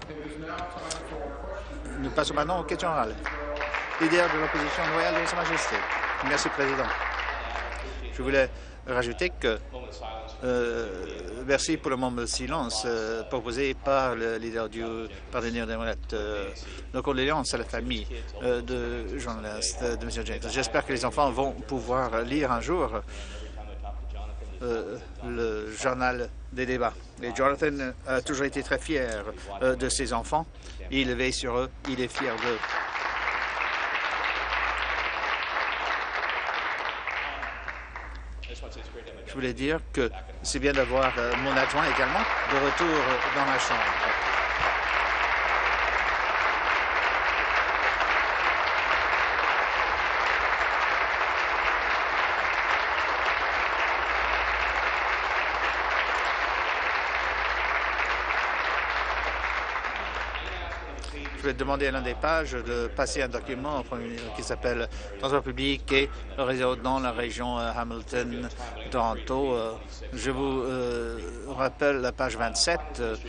Nous passons maintenant aux questions orales. Leader de l'opposition loyale de Sa Majesté. Merci, Président. Je voulais rajouter que merci pour le moment de silence proposé par le leader du partenaire démocrate. Nos condoléances à la famille de journaliste de M. James. J'espère que les enfants vont pouvoir lire un jour le journal des débats. Et Jonathan a toujours été très fier de ses enfants. Il veille sur eux. Il est fier d'eux. Je voulais dire que c'est bien d'avoir mon adjoint également de retour dans la Chambre. Je vais demander à l'un des pages de passer un document au Premier ministre qui s'appelle Transport public et le réseau dans la région Hamilton, Toronto. Je vous rappelle la page 27.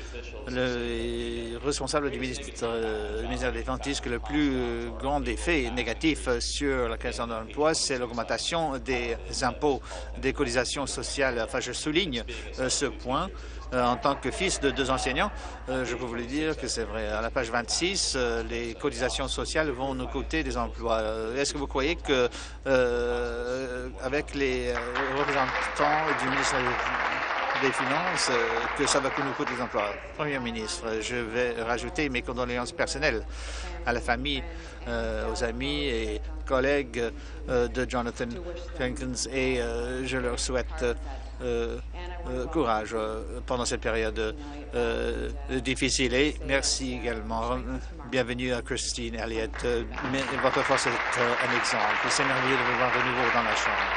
Le responsable du ministère de la Défense dit que le plus grand effet négatif sur la création d'emplois, c'est l'augmentation des impôts, des cotisations sociales. Enfin, je souligne ce point. En tant que fils de 2 enseignants, je peux vous le dire que c'est vrai. À la page 26, les cotisations sociales vont nous coûter des emplois. Est-ce que vous croyez que, avec les représentants du ministère des Finances, que ça va nous coûter des emplois? Premier ministre, je vais rajouter mes condoléances personnelles à la famille, aux amis et collègues de Jonathan Jenkins et je leur souhaite courage pendant cette période difficile. Et merci également. Bienvenue à Christine Elliott. Votre force est un exemple. C'est merveilleux de vous voir de nouveau dans la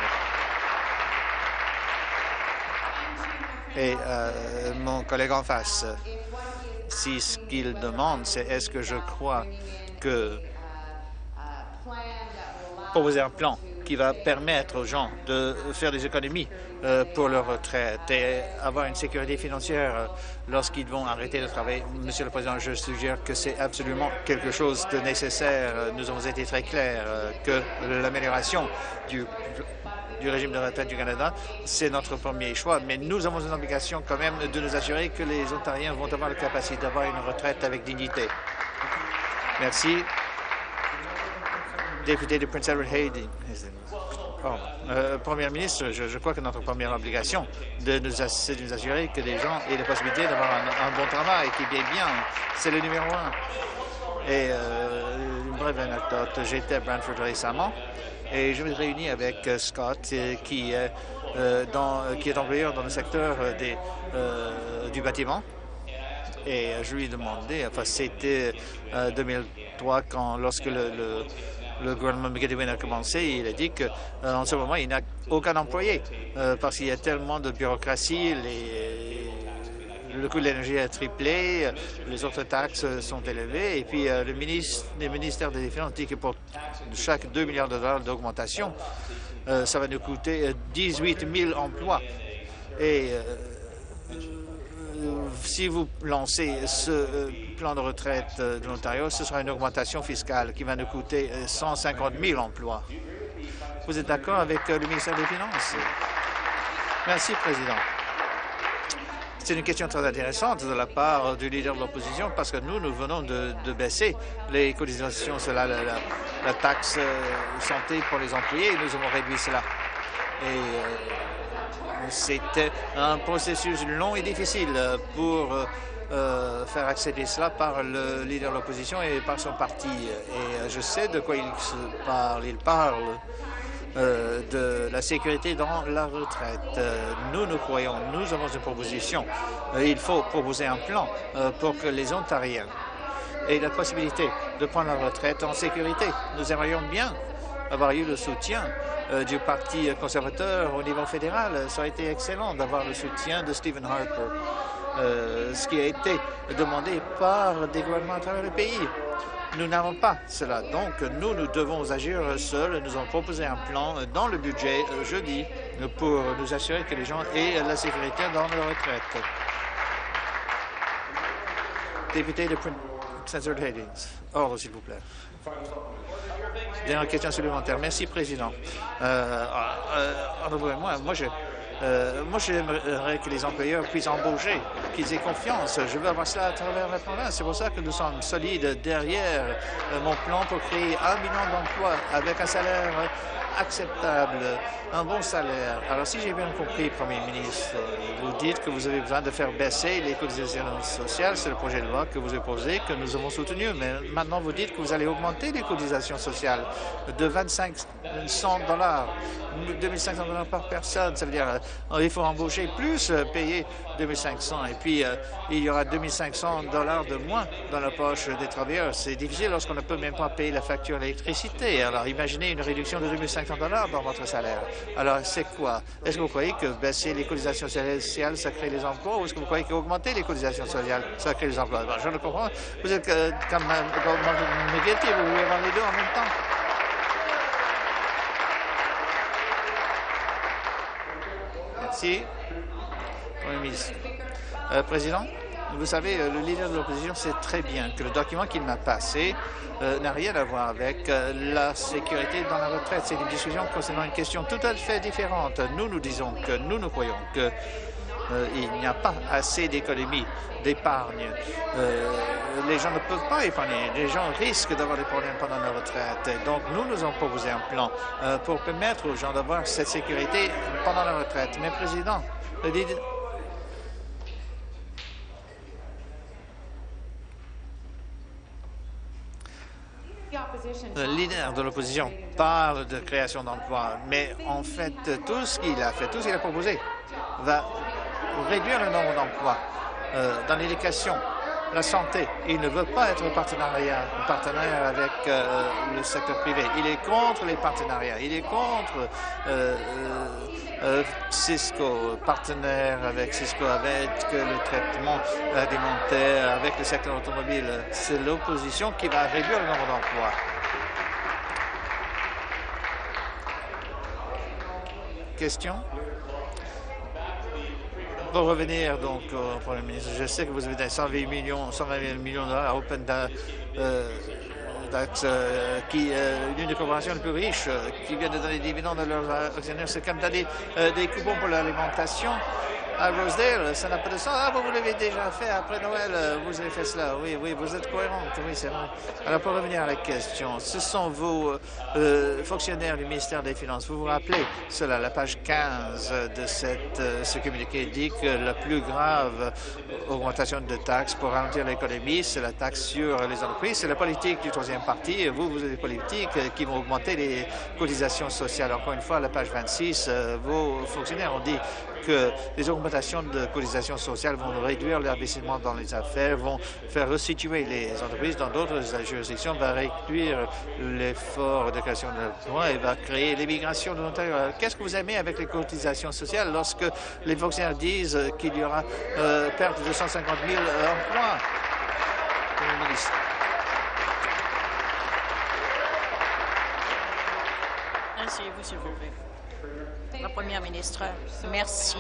Chambre. Et mon collègue en face, si ce qu'il demande, c'est est-ce que je crois que proposer un plan qui va permettre aux gens de faire des économies pour leur retraite et avoir une sécurité financière lorsqu'ils vont arrêter de travailler. Monsieur le Président, je suggère que c'est absolument quelque chose de nécessaire. Nous avons été très clairs que l'amélioration du régime de retraite du Canada, c'est notre premier choix, mais nous avons une obligation quand même de nous assurer que les Ontariens vont avoir la capacité d'avoir une retraite avec dignité. Merci. Député de Prince Edward Hayden. Premier ministre, je crois que notre première obligation, c'est de nous assurer que les gens aient la possibilité d'avoir un bon travail, qui est bien. C'est le numéro 1. Et une brève anecdote, j'étais à Brantford récemment et je me suis réuni avec Scott, qui est employeur dans le secteur du bâtiment. Et je lui ai demandé, enfin c'était 2003, lorsque le gouvernement McGettigan a commencé, il a dit qu'en ce moment, il n'a aucun employé parce qu'il y a tellement de bureaucratie, le coût de l'énergie a triplé, les autres taxes sont élevées, et puis le ministère des Finances dit que pour chaque 2 milliards de dollars d'augmentation, ça va nous coûter 18 000 emplois. Et si vous lancez ce plan de retraite de l'Ontario, ce sera une augmentation fiscale qui va nous coûter 150 000 emplois. Vous êtes d'accord avec le ministère des Finances? Merci, Président. C'est une question très intéressante de la part du leader de l'opposition parce que nous venons de baisser les cotisations sur la taxe santé pour les employés. Nous avons réduit cela. Et c'était un processus long et difficile pour faire accéder cela par le leader de l'opposition et par son parti. Et je sais de quoi il parle. Il parle de la sécurité dans la retraite. Nous croyons, nous avons une proposition. Il faut proposer un plan pour que les Ontariens aient la possibilité de prendre la retraite en sécurité. Nous aimerions bien avoir eu le soutien du Parti conservateur au niveau fédéral. Ça aurait été excellent d'avoir le soutien de Stephen Harper, ce qui a été demandé par des gouvernements à travers le pays. Nous n'avons pas cela. Donc, nous devons agir seuls. Nous avons proposé un plan dans le budget jeudi pour nous assurer que les gens aient la sécurité dans leur retraite. Député de Prince Edward Hastings. Ordre, s'il vous plaît. Dernière question supplémentaire. Merci, Président. Moi, j'aimerais que les employeurs puissent embaucher, qu'ils aient confiance. Je veux avoir cela à travers la province. C'est pour ça que nous sommes solides derrière mon plan pour créer 1 million d'emplois avec un salaire acceptable, un bon salaire. Alors, si j'ai bien compris, Premier ministre, vous dites que vous avez besoin de faire baisser les cotisations sociales. C'est le projet de loi que vous avez posé, que nous avons soutenu. Mais maintenant, vous dites que vous allez augmenter les cotisations sociales de 2,500 $, 2500 $ par personne. Ça veut dire il faut embaucher plus, payer 2500. Et puis, il y aura 2500 $ de moins dans la poche des travailleurs. C'est difficile lorsqu'on ne peut même pas payer la facture d'électricité. Alors, imaginez une réduction de 2500 $. Dans votre salaire. Alors, c'est quoi? Est-ce que vous croyez que baisser les cotisations sociales, ça crée les emplois, ou est-ce que vous croyez qu'augmenter les cotisations sociales, ça crée les emplois? Ben, je le comprends. Vous êtes comme négatif, vous voulez avoir les deux en même temps. Merci. Premier ministre. Président, vous savez, le leader de l'opposition sait très bien que le document qu'il m'a passé n'a rien à voir avec la sécurité dans la retraite. C'est une discussion concernant une question tout à fait différente. Nous disons que nous croyons que il n'y a pas assez d'économie, d'épargne. Les gens ne peuvent pas épargner. Les gens risquent d'avoir des problèmes pendant la retraite. Donc, nous avons proposé un plan pour permettre aux gens d'avoir cette sécurité pendant la retraite. Mais, Président, le leader de l'opposition parle de création d'emplois, mais en fait, tout ce qu'il a fait, tout ce qu'il a proposé va réduire le nombre d'emplois dans l'éducation, la santé. Il ne veut pas être partenaire avec le secteur privé. Il est contre les partenariats. Il est contre Cisco, partenaire avec Cisco, avec le traitement alimentaire, avec le secteur automobile. C'est l'opposition qui va réduire le nombre d'emplois. Question? Pour revenir donc au Premier ministre, je sais que vous avez 120 millions de $ à Open Dax, qui l'une des corporations les plus riches, qui vient de donner des dividendes à leurs actionnaires. C'est comme donner des coupons pour l'alimentation à Rosedale. Ça n'a pas de sens. Ah, vous l'avez déjà fait après Noël. Vous avez fait cela. Oui, vous êtes cohérente. Oui, c'est vrai. Alors, pour revenir à la question, ce sont vos fonctionnaires du ministère des Finances. Vous vous rappelez cela, la page 15 de ce communiqué dit que la plus grave augmentation de taxes pour ralentir l'économie, c'est la taxe sur les entreprises. C'est la politique du troisième parti. Vous avez des politiques qui vont augmenter les cotisations sociales. Encore une fois, à la page 26, vos fonctionnaires ont dit que les augmentations de cotisations sociales vont réduire l'investissement dans les affaires, vont faire resituer les entreprises dans d'autres juridictions, va réduire l'effort de création d'emplois et va créer l'immigration de l'Ontario. Qu'est-ce que vous aimez avec les cotisations sociales lorsque les fonctionnaires disent qu'il y aura perte de 150 000 emplois? Premier ministre. Asseyez-vous, s'il vous plaît. La Première ministre, merci.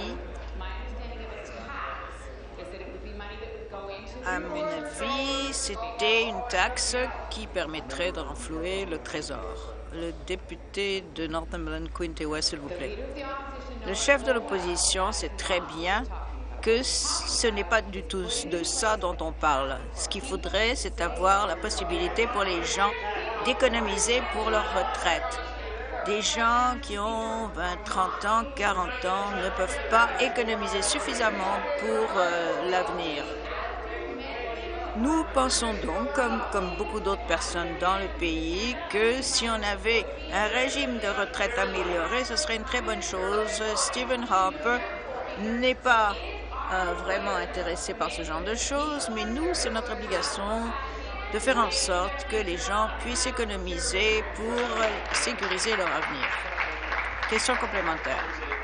À mon avis, c'était une taxe qui permettrait de renflouer le trésor. Le député de Northumberland, Quinte-West, s'il vous plaît. Le chef de l'opposition sait très bien que ce n'est pas du tout de ça dont on parle. Ce qu'il faudrait, c'est avoir la possibilité pour les gens d'économiser pour leur retraite. Des gens qui ont 20, 30 ans, 40 ans ne peuvent pas économiser suffisamment pour l'avenir. Nous pensons donc, comme beaucoup d'autres personnes dans le pays, que si on avait un régime de retraite amélioré, ce serait une très bonne chose. Stephen Harper n'est pas vraiment intéressé par ce genre de choses, mais nous, c'est notre obligation de faire en sorte que les gens puissent économiser pour sécuriser leur avenir. Question complémentaire.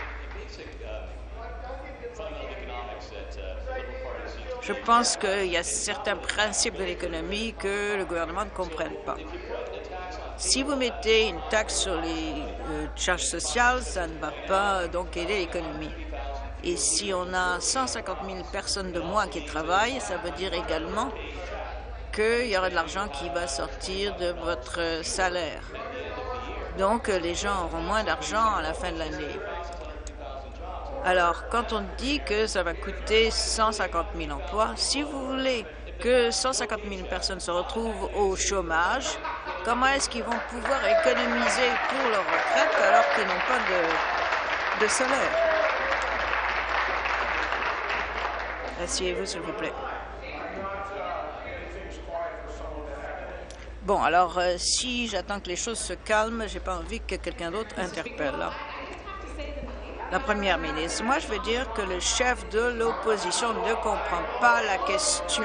Je pense qu'il y a certains principes de l'économie que le gouvernement ne comprenne pas. Si vous mettez une taxe sur les charges sociales, ça ne va pas donc aider l'économie. Et si on a 150 000 personnes de moins qui travaillent, ça veut dire également qu'il y aura de l'argent qui va sortir de votre salaire. Donc, les gens auront moins d'argent à la fin de l'année. Alors, quand on dit que ça va coûter 150 000 emplois, si vous voulez que 150 000 personnes se retrouvent au chômage, comment est-ce qu'ils vont pouvoir économiser pour leur retraite alors qu'ils n'ont pas de salaire? Asseyez-vous, s'il vous plaît. Bon, alors, si j'attends que les choses se calment, j'ai pas envie que quelqu'un d'autre interpelle. La première ministre, moi, je veux dire que le chef de l'opposition ne comprend pas la question.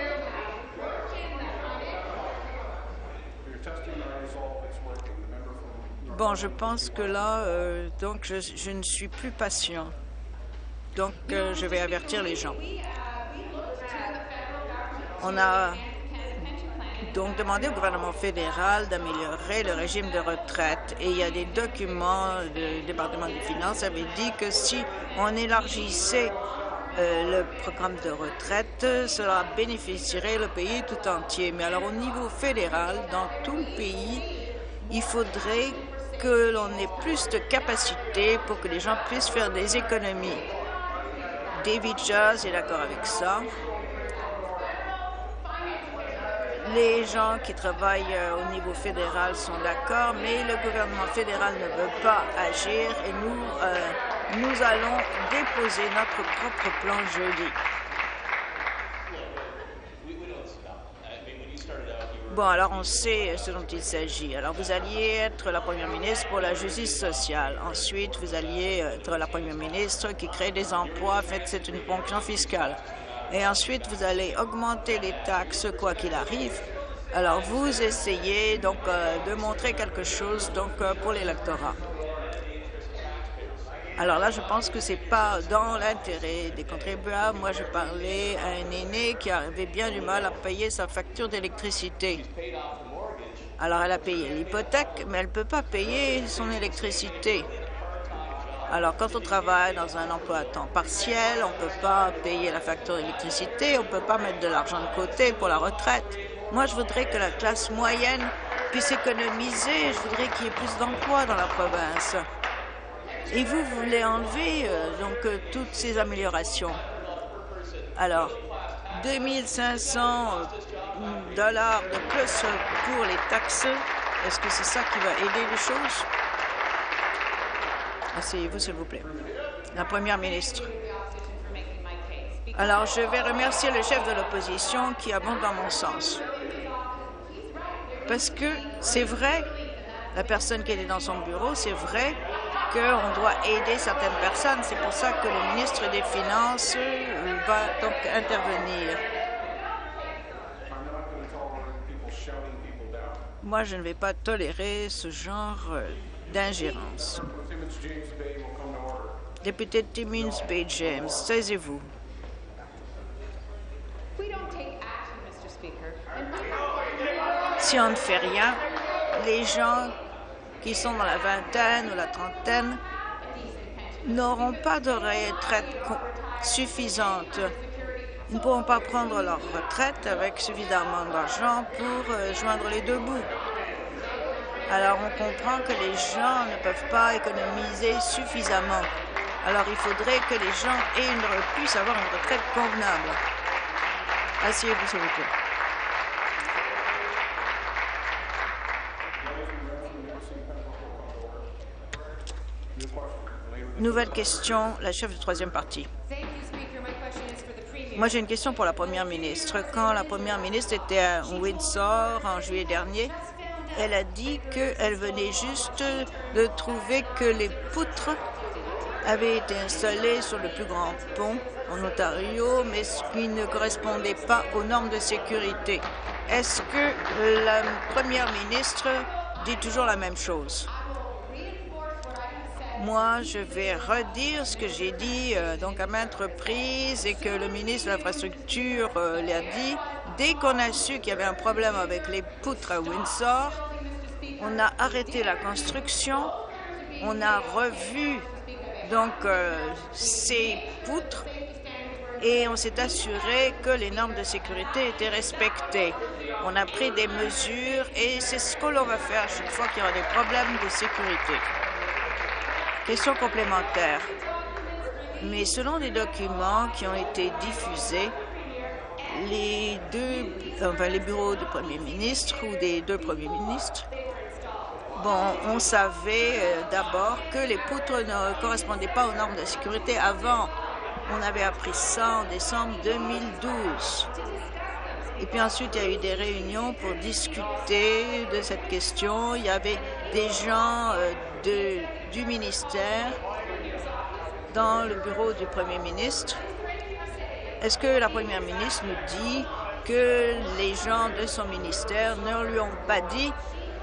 Bon, je pense que là, donc, je ne suis plus patient. Donc, je vais avertir les gens. On a donc demandé au gouvernement fédéral d'améliorer le régime de retraite. Et il y a des documents du département des Finances qui avaient dit que si on élargissait le programme de retraite, cela bénéficierait le pays tout entier. Mais alors au niveau fédéral, dans tout le pays, il faudrait que l'on ait plus de capacité pour que les gens puissent faire des économies. David Jazz est d'accord avec ça. Les gens qui travaillent au niveau fédéral sont d'accord, mais le gouvernement fédéral ne veut pas agir et nous allons déposer notre propre plan jeudi. Bon, alors on sait ce dont il s'agit. Alors vous alliez être la première ministre pour la justice sociale. Ensuite, vous alliez être la première ministre qui crée des emplois. Faites, c'est une ponction fiscale. Et ensuite, vous allez augmenter les taxes quoi qu'il arrive. Alors, vous essayez donc de montrer quelque chose donc pour l'électorat. Alors là, je pense que c'est pas dans l'intérêt des contribuables. Moi, je parlais à un aîné qui avait bien du mal à payer sa facture d'électricité. Alors, elle a payé l'hypothèque, mais elle ne peut pas payer son électricité. Alors, quand on travaille dans un emploi à temps partiel, on ne peut pas payer la facture d'électricité, on ne peut pas mettre de l'argent de côté pour la retraite. Moi, je voudrais que la classe moyenne puisse économiser. Je voudrais qu'il y ait plus d'emplois dans la province. Et vous voulez enlever toutes ces améliorations. Alors, 2 500 $ de plus pour les taxes, est-ce que c'est ça qui va aider les choses? Asseyez-vous, s'il vous plaît. La première ministre. Alors, je vais remercier le chef de l'opposition qui abonde dans mon sens. Parce que c'est vrai, la personne qui est dans son bureau, c'est vrai qu'on doit aider certaines personnes. C'est pour ça que le ministre des Finances va donc intervenir. Moi, je ne vais pas tolérer ce genre d'ingérence. Député Timmins Bay James, taisez-vous. Si on ne fait rien, les gens qui sont dans la vingtaine ou la trentaine n'auront pas de retraite suffisante. Ils ne pourront pas prendre leur retraite avec suffisamment d'argent pour joindre les deux bouts. Alors, on comprend que les gens ne peuvent pas économiser suffisamment. Alors, il faudrait que les gens puissent avoir une retraite convenable. Asseyez-vous, s'il vous plaît. Nouvelle question, la chef du troisième parti. Moi, j'ai une question pour la première ministre. Quand la première ministre était à Windsor en juillet dernier, elle a dit qu'elle venait juste de trouver que les poutres avaient été installées sur le plus grand pont en Ontario, mais qui ne correspondaient pas aux normes de sécurité. Est-ce que la première ministre dit toujours la même chose? Moi, je vais redire ce que j'ai dit donc à maintes reprises et que le ministre de l'Infrastructure l'a dit. Dès qu'on a su qu'il y avait un problème avec les poutres à Windsor, on a arrêté la construction, on a revu donc ces poutres et on s'est assuré que les normes de sécurité étaient respectées. On a pris des mesures et c'est ce que l'on va faire chaque fois qu'il y aura des problèmes de sécurité. Question complémentaire. Mais selon les documents qui ont été diffusés, les bureaux du Premier ministre ou des deux premiers ministres, on savait d'abord que les poutres ne correspondaient pas aux normes de sécurité avant. On avait appris ça en décembre 2012. Et puis ensuite, il y a eu des réunions pour discuter de cette question. Il y avait des gens du ministère dans le bureau du Premier ministre. Est-ce que la Première ministre nous dit que les gens de son ministère ne lui ont pas dit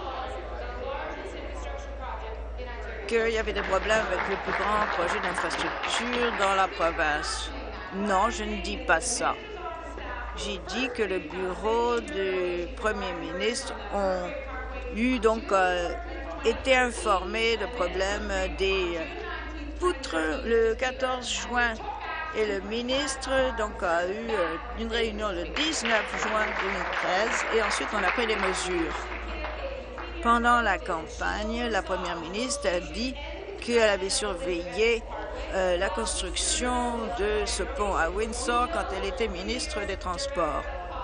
qu'il y avait des problèmes avec le plus grand projet d'infrastructure dans la province? Non, je ne dis pas ça. J'ai dit que le bureau du Premier ministre ont eu été informé de problèmes des poutres le 14 juin. Et le ministre a eu une réunion le 19 juin 2013 et ensuite on a pris des mesures. Pendant la campagne, la Première ministre a dit qu'elle avait surveillé la construction de ce pont à Windsor quand elle était ministre des Transports.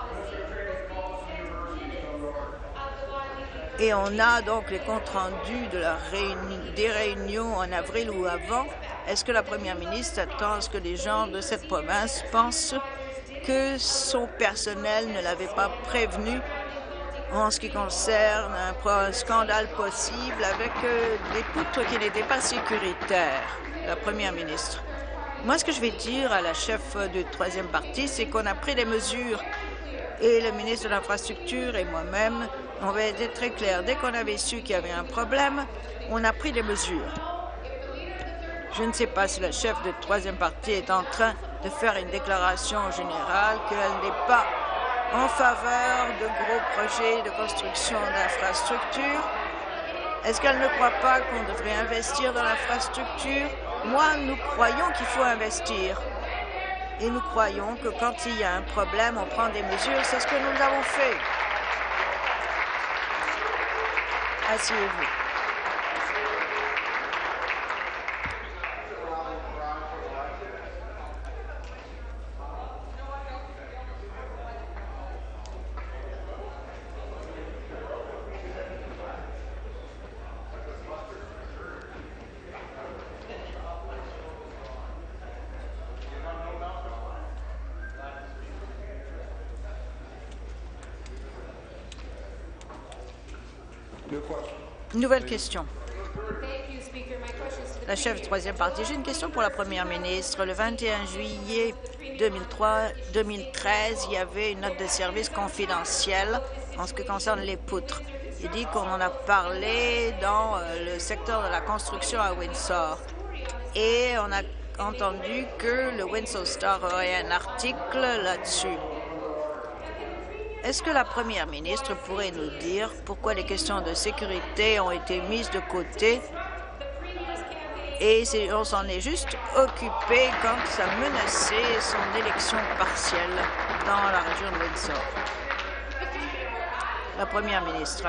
Et on a donc les comptes rendus des réunions en avril ou avant. Est-ce que la Première ministre attend à ce que les gens de cette province pensent que son personnel ne l'avait pas prévenu en ce qui concerne un scandale possible avec des poutres qui n'étaient pas sécuritaires, la Première ministre? Moi, ce que je vais dire à la chef du troisième parti, c'est qu'on a pris des mesures et le ministre de l'Infrastructure et moi-même, on va être très clairs. Dès qu'on avait su qu'il y avait un problème, on a pris des mesures. Je ne sais pas si la chef du troisième parti est en train de faire une déclaration générale qu'elle n'est pas en faveur de gros projets de construction d'infrastructures. Est-ce qu'elle ne croit pas qu'on devrait investir dans l'infrastructure? Moi, nous croyons qu'il faut investir. Et nous croyons que quand il y a un problème, on prend des mesures. C'est ce que nous avons fait. Asseyez-vous. Nouvelle question. La chef du troisième parti. J'ai une question pour la Première ministre. Le 21 juillet 2013, il y avait une note de service confidentielle en ce qui concerne les poutres. Il dit qu'on en a parlé dans le secteur de la construction à Windsor. Et on a entendu que le Windsor Star aurait un article là-dessus. Est-ce que la Première ministre pourrait nous dire pourquoi les questions de sécurité ont été mises de côté et on s'en est juste occupé quand ça menaçait son élection partielle dans la région de Windsor? La Première ministre.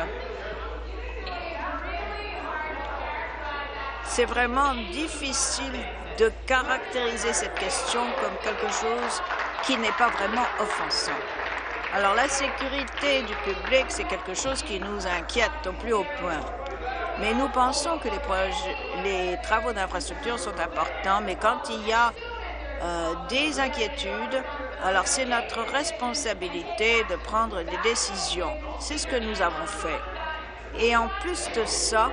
C'est vraiment difficile de caractériser cette question comme quelque chose qui n'est pas vraiment offensant. Alors, la sécurité du public, c'est quelque chose qui nous inquiète au plus haut point. Mais nous pensons que les travaux d'infrastructure sont importants, mais quand il y a des inquiétudes, alors c'est notre responsabilité de prendre des décisions. C'est ce que nous avons fait. Et en plus de ça,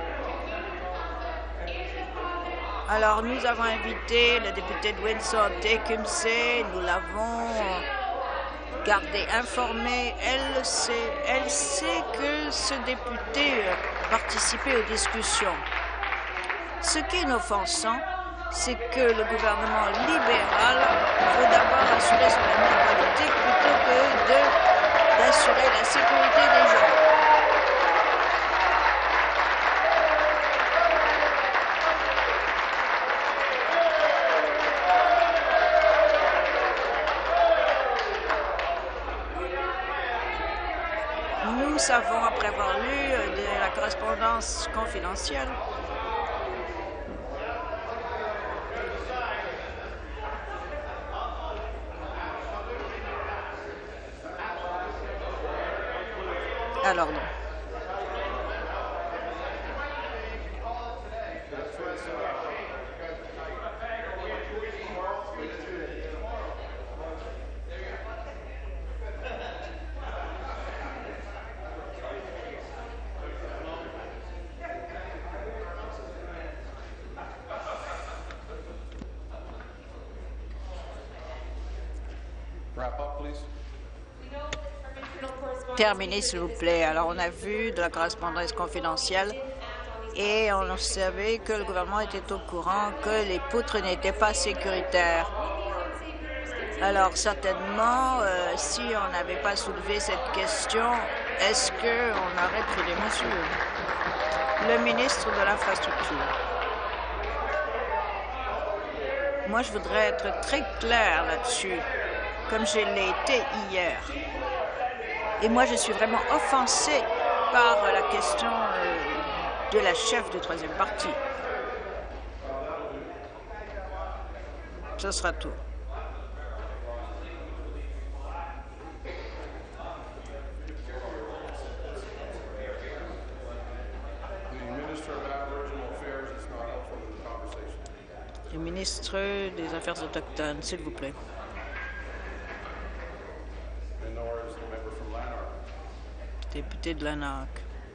alors nous avons invité le député de Windsor, Tecumseh, nous l'avons gardée informée. Elle sait que ce député participait aux discussions. Ce qui est offensant, c'est que le gouvernement libéral veut d'abord assurer son avenir politique plutôt que d'assurer la sécurité des gens. Nous savons, après avoir lu de la correspondance confidentielle, alors non. Terminez, s'il vous plaît. Alors, on a vu de la correspondance confidentielle et on savait que le gouvernement était au courant que les poutres n'étaient pas sécuritaires. Alors, certainement, si on n'avait pas soulevé cette question, est-ce qu'on aurait pris des mesures? Le ministre de l'Infrastructure. Moi, je voudrais être très clair là-dessus, comme je l'ai été hier. Et moi, je suis vraiment offensée par la question de la chef du troisième parti. Ce sera tout. Le ministre des Affaires autochtones, s'il vous plaît. Député de Lanark.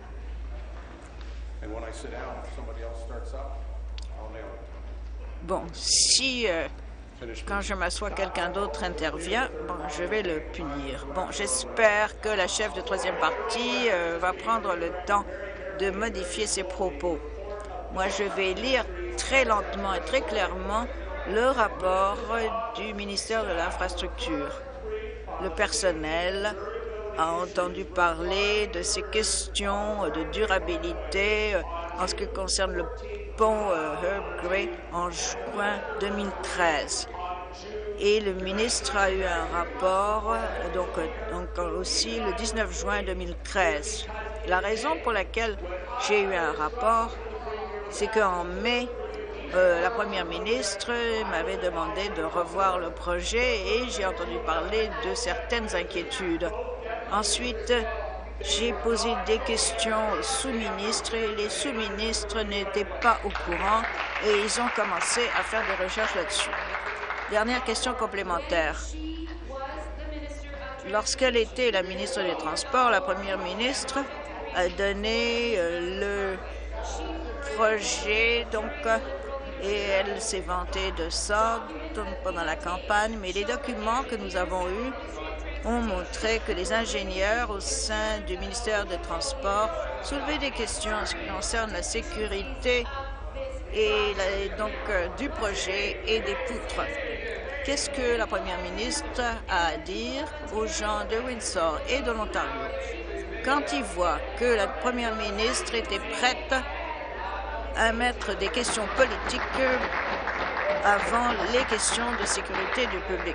Bon, si quand je m'assois, quelqu'un d'autre intervient, bon, je vais le punir. Bon, j'espère que la chef de troisième parti va prendre le temps de modifier ses propos. Moi, je vais lire très lentement et très clairement le rapport du ministère de l'Infrastructure. Le personnel a entendu parler de ces questions de durabilité en ce qui concerne le pont Herb Gray en juin 2013. Et le ministre a eu un rapport, donc aussi le 19 juin 2013. La raison pour laquelle j'ai eu un rapport, c'est qu'en mai, la première ministre m'avait demandé de revoir le projet et j'ai entendu parler de certaines inquiétudes. Ensuite, j'ai posé des questions aux sous-ministres et les sous-ministres n'étaient pas au courant et ils ont commencé à faire des recherches là-dessus. Dernière question complémentaire. Lorsqu'elle était la ministre des Transports, la première ministre a donné le projet, et elle s'est vantée de ça pendant la campagne, mais les documents que nous avons eus ont montré que les ingénieurs au sein du ministère des Transports soulevaient des questions en ce qui concerne la sécurité et du projet et des poutres. Qu'est-ce que la première ministre a à dire aux gens de Windsor et de l'Ontario quand ils voient que la première ministre était prête à mettre des questions politiques avant les questions de sécurité du public?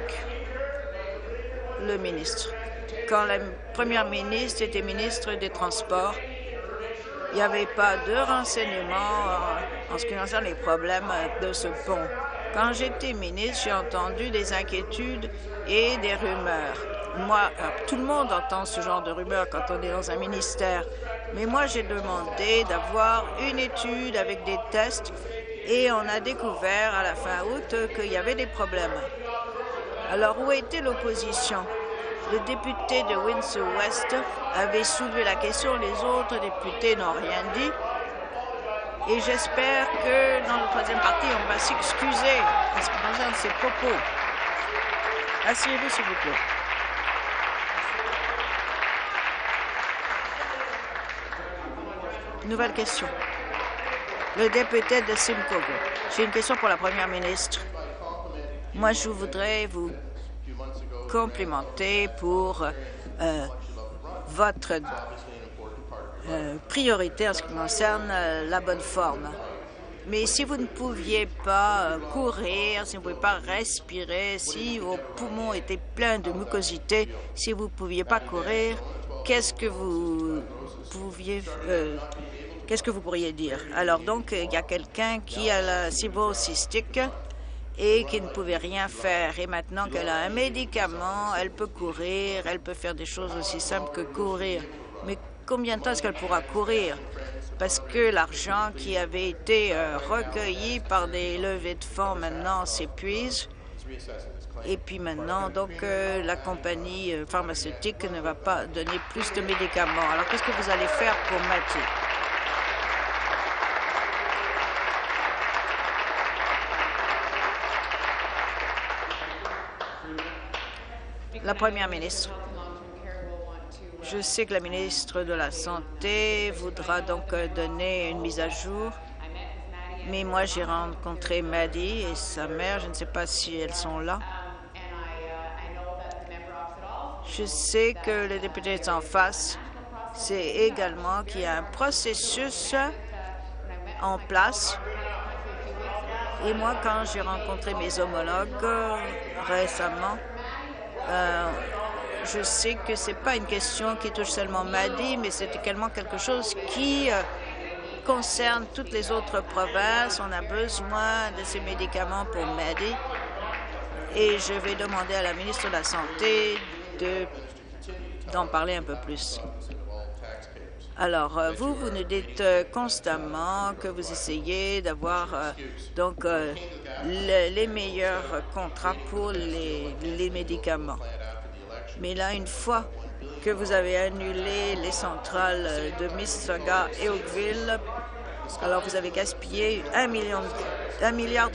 Le ministre. Quand la première ministre était ministre des Transports, il n'y avait pas de renseignements en ce qui concerne les problèmes de ce pont. Quand j'étais ministre, j'ai entendu des inquiétudes et des rumeurs. Moi, tout le monde entend ce genre de rumeurs quand on est dans un ministère. Mais moi, j'ai demandé d'avoir une étude avec des tests et on a découvert à la fin août qu'il y avait des problèmes. Alors, où était l'opposition? Le député de Windsor-West avait soulevé la question, les autres députés n'ont rien dit. Et j'espère que dans le troisième parti, on va s'excuser en ce qui concerne ces propos. Asseyez-vous, s'il vous plaît. Nouvelle question. Le député de Simcoe. J'ai une question pour la première ministre. Moi, je voudrais vous complimenter pour votre priorité en ce qui concerne la bonne forme. Mais si vous ne pouviez pas courir, si vous ne pouviez pas respirer, si vos poumons étaient pleins de mucosité, si vous ne pouviez pas courir, qu'est-ce que vous pourriez dire? Alors donc, il y a quelqu'un qui a la fibrose cystique et qui ne pouvait rien faire. Et maintenant qu'elle a un médicament, elle peut courir, elle peut faire des choses aussi simples que courir. Mais combien de temps est-ce qu'elle pourra courir? Parce que l'argent qui avait été recueilli par des levées de fonds maintenant s'épuise. Et puis maintenant, donc, la compagnie pharmaceutique ne va pas donner plus de médicaments. Alors, qu'est-ce que vous allez faire pour Mathieu? La première ministre. Je sais que la ministre de la Santé voudra donc donner une mise à jour. Mais moi, j'ai rencontré Maddie et sa mère. Je ne sais pas si elles sont là. Je sais que le député est en face. C'est également qu'il y a un processus en place. Et moi, quand j'ai rencontré mes homologues récemment, je sais que ce n'est pas une question qui touche seulement Maddie, mais c'est également quelque chose qui concerne toutes les autres provinces. On a besoin de ces médicaments pour Maddie. Et je vais demander à la ministre de la Santé d'en parler un peu plus. Alors, vous nous dites constamment que vous essayez d'avoir les meilleurs contrats pour les médicaments. Mais là, une fois que vous avez annulé les centrales de Mississauga et Oakville, alors vous avez gaspillé $1 milliard.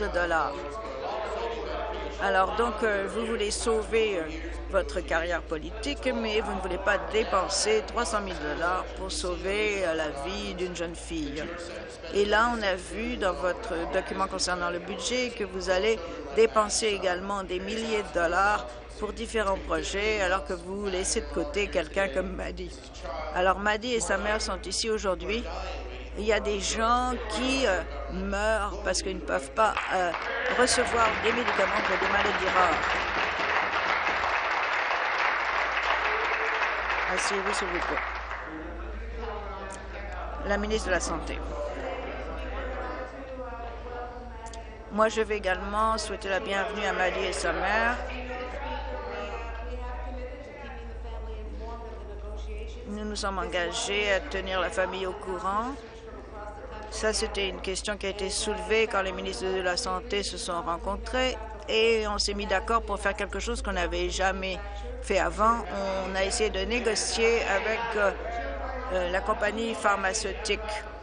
Alors donc, vous voulez sauver votre carrière politique, mais vous ne voulez pas dépenser $300 000 pour sauver la vie d'une jeune fille. Et là, on a vu dans votre document concernant le budget que vous allez dépenser également des milliers de dollars pour différents projets, alors que vous laissez de côté quelqu'un comme Maddie. Alors, Maddie et sa mère sont ici aujourd'hui. Il y a des gens qui meurent parce qu'ils ne peuvent pas recevoir des médicaments pour des maladies rares. Asseyez-vous, s'il vous plaît. La ministre de la Santé. Moi, je vais également souhaiter la bienvenue à Maddie et sa mère. Nous nous sommes engagés à tenir la famille au courant. Ça, c'était une question qui a été soulevée quand les ministres de la Santé se sont rencontrés et on s'est mis d'accord pour faire quelque chose qu'on n'avait jamais fait avant. On a essayé de négocier avec la compagnie pharmaceutique.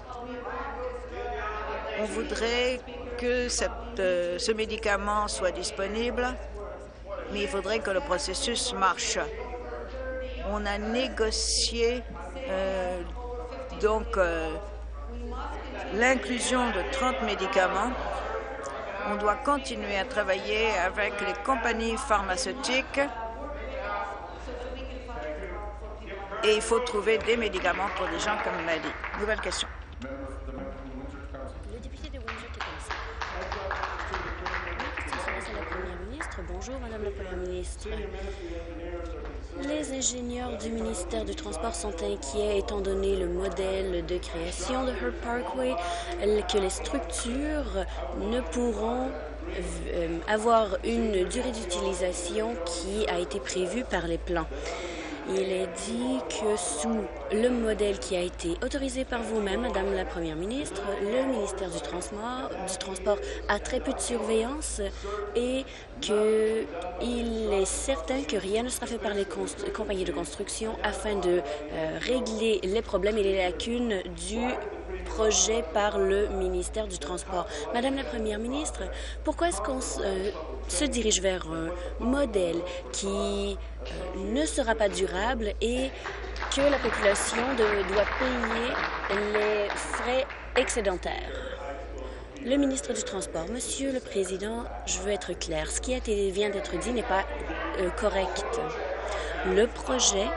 On voudrait que ce médicament soit disponible, mais il faudrait que le processus marche. On a négocié l'inclusion de 30 médicaments. On doit continuer à travailler avec les compagnies pharmaceutiques et il faut trouver des médicaments pour des gens comme Maddie. Nouvelle question. Le député de Windsor qui est comme ça. Merci à la Première ministre. Bonjour, Madame la Première ministre. Les ingénieurs du ministère du Transport sont inquiets étant donné le modèle de création de Herb Parkway, que les structures ne pourront avoir une durée d'utilisation qui a été prévue par les plans. Il est dit que sous le modèle qui a été autorisé par vous-même, Madame la Première ministre, le ministère du Transport a très peu de surveillance et qu'il est certain que rien ne sera fait par les compagnies de construction afin de régler les problèmes et les lacunes du projet par le ministère du Transport. Madame la Première ministre, pourquoi est-ce qu'on se dirige vers un modèle qui ne sera pas durable et que la population doit payer les frais excédentaires? Le ministre du Transport. Monsieur le Président, je veux être clair. Ce qui vient d'être dit n'est pas correct. Le projet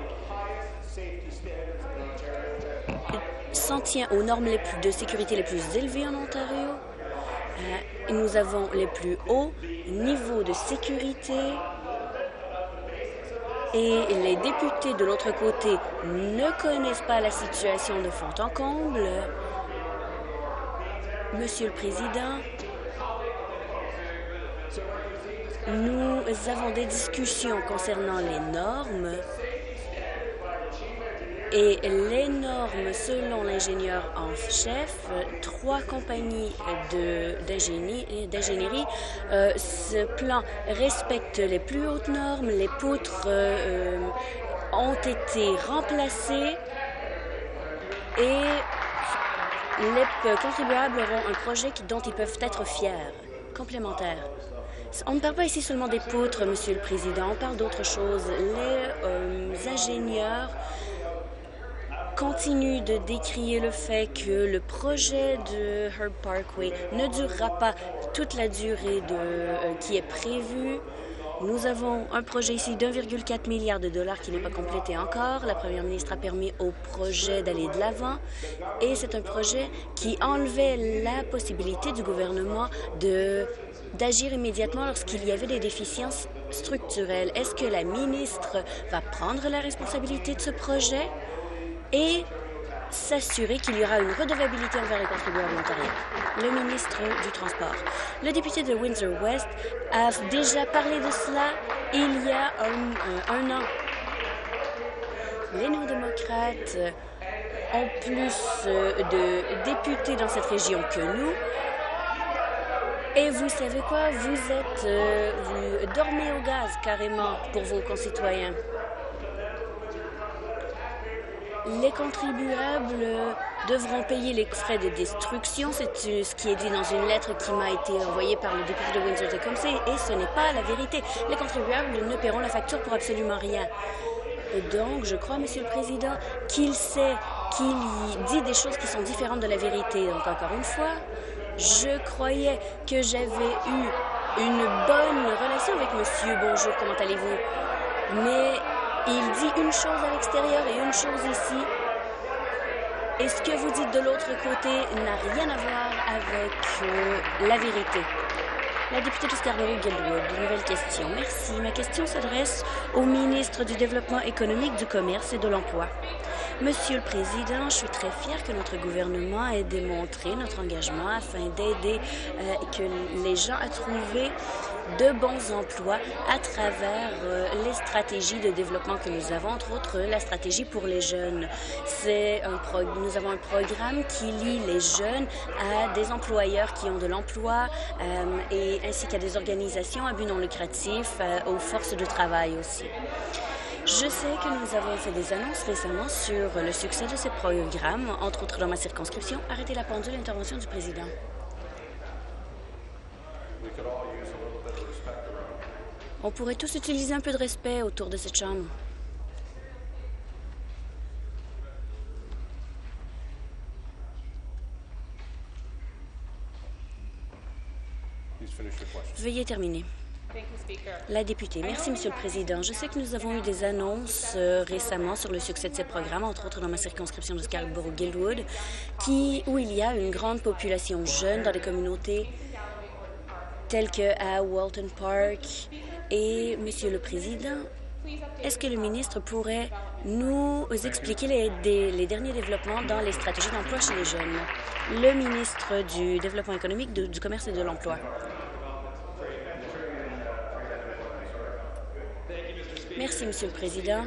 s'en tient aux normes de sécurité les plus élevées en Ontario. Nous avons les plus hauts niveaux de sécurité et les députés de l'autre côté ne connaissent pas la situation de fond en comble, Monsieur le Président, nous avons des discussions concernant les normes et les normes, selon l'ingénieur en chef, 3 compagnies d'ingénierie, ce plan respecte les plus hautes normes, les poutres ont été remplacées et les contribuables auront un projet dont ils peuvent être fiers. Complémentaire. On ne parle pas ici seulement des poutres, Monsieur le Président, on parle d'autre chose. Les ingénieurs continuent de décrier le fait que le projet de Herb Parkway ne durera pas toute la durée qui est prévue. Nous avons un projet ici d'1,4 milliard de dollars qui n'est pas complété encore. La première ministre a permis au projet d'aller de l'avant et c'est un projet qui enlevait la possibilité du gouvernement d'agir immédiatement lorsqu'il y avait des déficiences structurelles. Est-ce que la ministre va prendre la responsabilité de ce projet et s'assurer qu'il y aura une redevabilité envers les contribuables ontariens? Le ministre du Transport. Le député de Windsor-West a déjà parlé de cela il y a un an. Les néo-démocrates ont plus de députés dans cette région que nous. Et vous savez quoi? Vous dormez au gaz carrément pour vos concitoyens. Les contribuables devront payer les frais de destruction. C'est ce qui est dit dans une lettre qui m'a été envoyée par le député de Windsor-Tecumseh et ce n'est pas la vérité. Les contribuables ne paieront la facture pour absolument rien. Et donc, je crois, Monsieur le Président, qu'il dit des choses qui sont différentes de la vérité. Donc, encore une fois, je croyais que j'avais eu une bonne relation avec Monsieur. Bonjour, comment allez-vous? Mais il dit une chose à l'extérieur et une chose ici. Et ce que vous dites de l'autre côté n'a rien à voir avec la vérité. La députée de Scarborough-Guildwood, une nouvelle question. Merci. Ma question s'adresse au ministre du Développement économique, du Commerce et de l'Emploi. Monsieur le Président, je suis très fière que notre gouvernement ait démontré notre engagement afin d'aider que les gens à trouver de bons emplois à travers les stratégies de développement que nous avons, entre autres la stratégie pour les jeunes. Nous avons un programme qui lie les jeunes à des employeurs qui ont de l'emploi ainsi qu'à des organisations à but non lucratif, aux forces de travail aussi. Je sais que nous avons fait des annonces récemment sur le succès de ces programmes, entre autres dans ma circonscription. Arrêtez la pendule, intervention du président. On pourrait tous utiliser un peu de respect autour de cette chambre. Veuillez terminer. La députée. Merci, Monsieur le Président. Je sais que nous avons eu des annonces récemment sur le succès de ces programmes, entre autres dans ma circonscription de Scarborough-Guildwood, où il y a une grande population jeune dans des communautés telles qu'à Walton Park. Et, Monsieur le Président, est-ce que le ministre pourrait nous expliquer les derniers développements dans les stratégies d'emploi chez les jeunes? Le ministre du Développement économique, du Commerce et de l'Emploi. Merci, Monsieur le Président.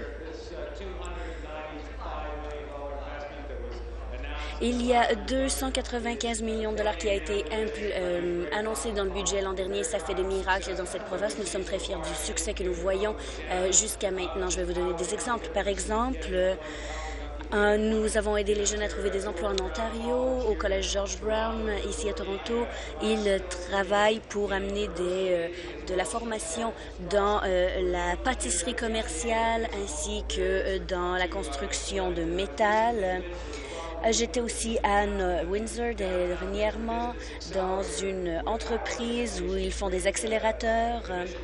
Il y a 295 millions de dollars qui a été annoncé dans le budget l'an dernier. Ça fait des miracles dans cette province. Nous sommes très fiers du succès que nous voyons jusqu'à maintenant. Je vais vous donner des exemples. Par exemple, nous avons aidé les jeunes à trouver des emplois en Ontario, au Collège George Brown, ici à Toronto. Ils travaillent pour amener de la formation dans la pâtisserie commerciale ainsi que dans la construction de métal. J'étais aussi à Windsor dernièrement dans une entreprise où ils font des accélérateurs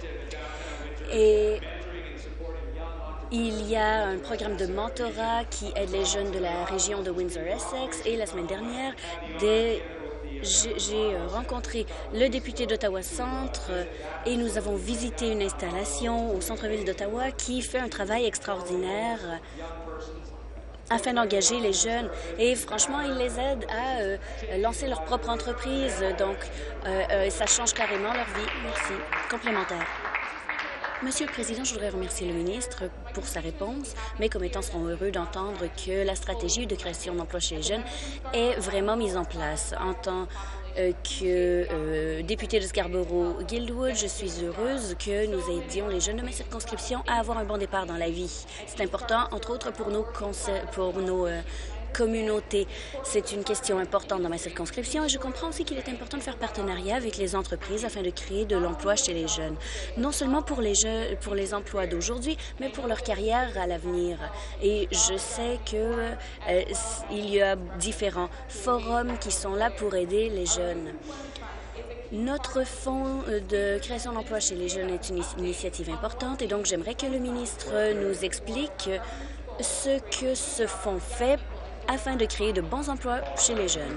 et il y a un programme de mentorat qui aide les jeunes de la région de Windsor-Essex et la semaine dernière, des j'ai rencontré le député d'Ottawa-Centre et nous avons visité une installation au centre-ville d'Ottawa qui fait un travail extraordinaire afin d'engager les jeunes. Et franchement, ils les aident à lancer leur propre entreprise. Donc, ça change carrément leur vie. Merci. Complémentaire. Monsieur le Président, je voudrais remercier le ministre pour sa réponse. Mes commettants seront heureux d'entendre que la stratégie de création d'emplois chez les jeunes est vraiment mise en place. En tant que députée de Scarborough-Guildwood, je suis heureuse que nous aidions les jeunes de ma circonscription à avoir un bon départ dans la vie. C'est important, entre autres, pour nos communauté. C'est une question importante dans ma circonscription et je comprends aussi qu'il est important de faire partenariat avec les entreprises afin de créer de l'emploi chez les jeunes. Non seulement pour les jeunes, pour les emplois d'aujourd'hui, mais pour leur carrière à l'avenir. Et je sais que il y a différents forums qui sont là pour aider les jeunes. Notre fonds de création d'emplois chez les jeunes est une initiative importante et donc j'aimerais que le ministre nous explique ce que ce fonds fait afin de créer de bons emplois chez les jeunes.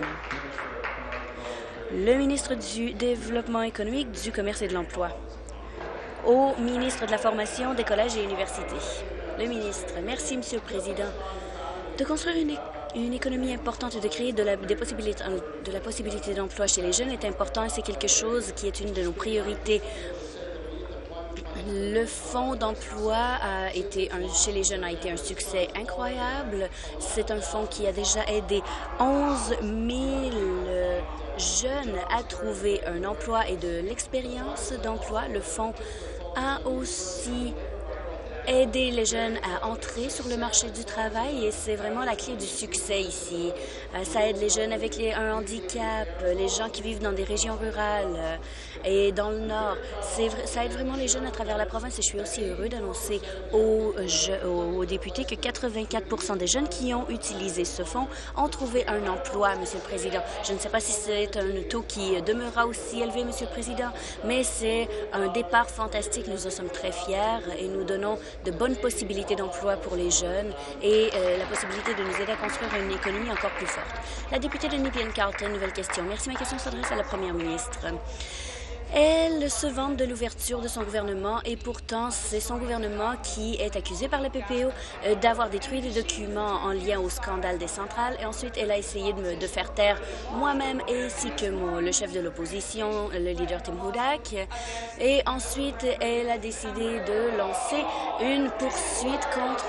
Le ministre du Développement économique, du Commerce et de l'Emploi. Au ministre de la Formation des collèges et universités. Le ministre. Merci, Monsieur le Président. De construire une économie importante et de créer de la possibilité d'emploi chez les jeunes est important et c'est quelque chose qui est une de nos priorités. Le fonds d'emploi chez les jeunes a été un succès incroyable. C'est un fonds qui a déjà aidé 11 000 jeunes à trouver un emploi et de l'expérience d'emploi. Le fonds a aussi aider les jeunes à entrer sur le marché du travail et c'est vraiment la clé du succès ici. Ça aide les jeunes avec un handicap, les gens qui vivent dans des régions rurales et dans le Nord. Ça aide vraiment les jeunes à travers la province et je suis aussi heureux d'annoncer aux députés que 84 % des jeunes qui ont utilisé ce fonds ont trouvé un emploi, Monsieur le Président. Je ne sais pas si c'est un taux qui demeurera aussi élevé, Monsieur le Président, mais c'est un départ fantastique. Nous en sommes très fiers et nous donnons de bonnes possibilités d'emploi pour les jeunes et la possibilité de nous aider à construire une économie encore plus forte. La députée de Nepean-Carleton, nouvelle question. Merci. Ma question s'adresse à la première ministre. Elle se vante de l'ouverture de son gouvernement et pourtant, c'est son gouvernement qui est accusé par la PPO d'avoir détruit des documents en lien au scandale des centrales. Et ensuite, elle a essayé de faire taire moi-même ainsi que le chef de l'opposition, le leader Tim Hudak. Et ensuite, elle a décidé de lancer une poursuite contre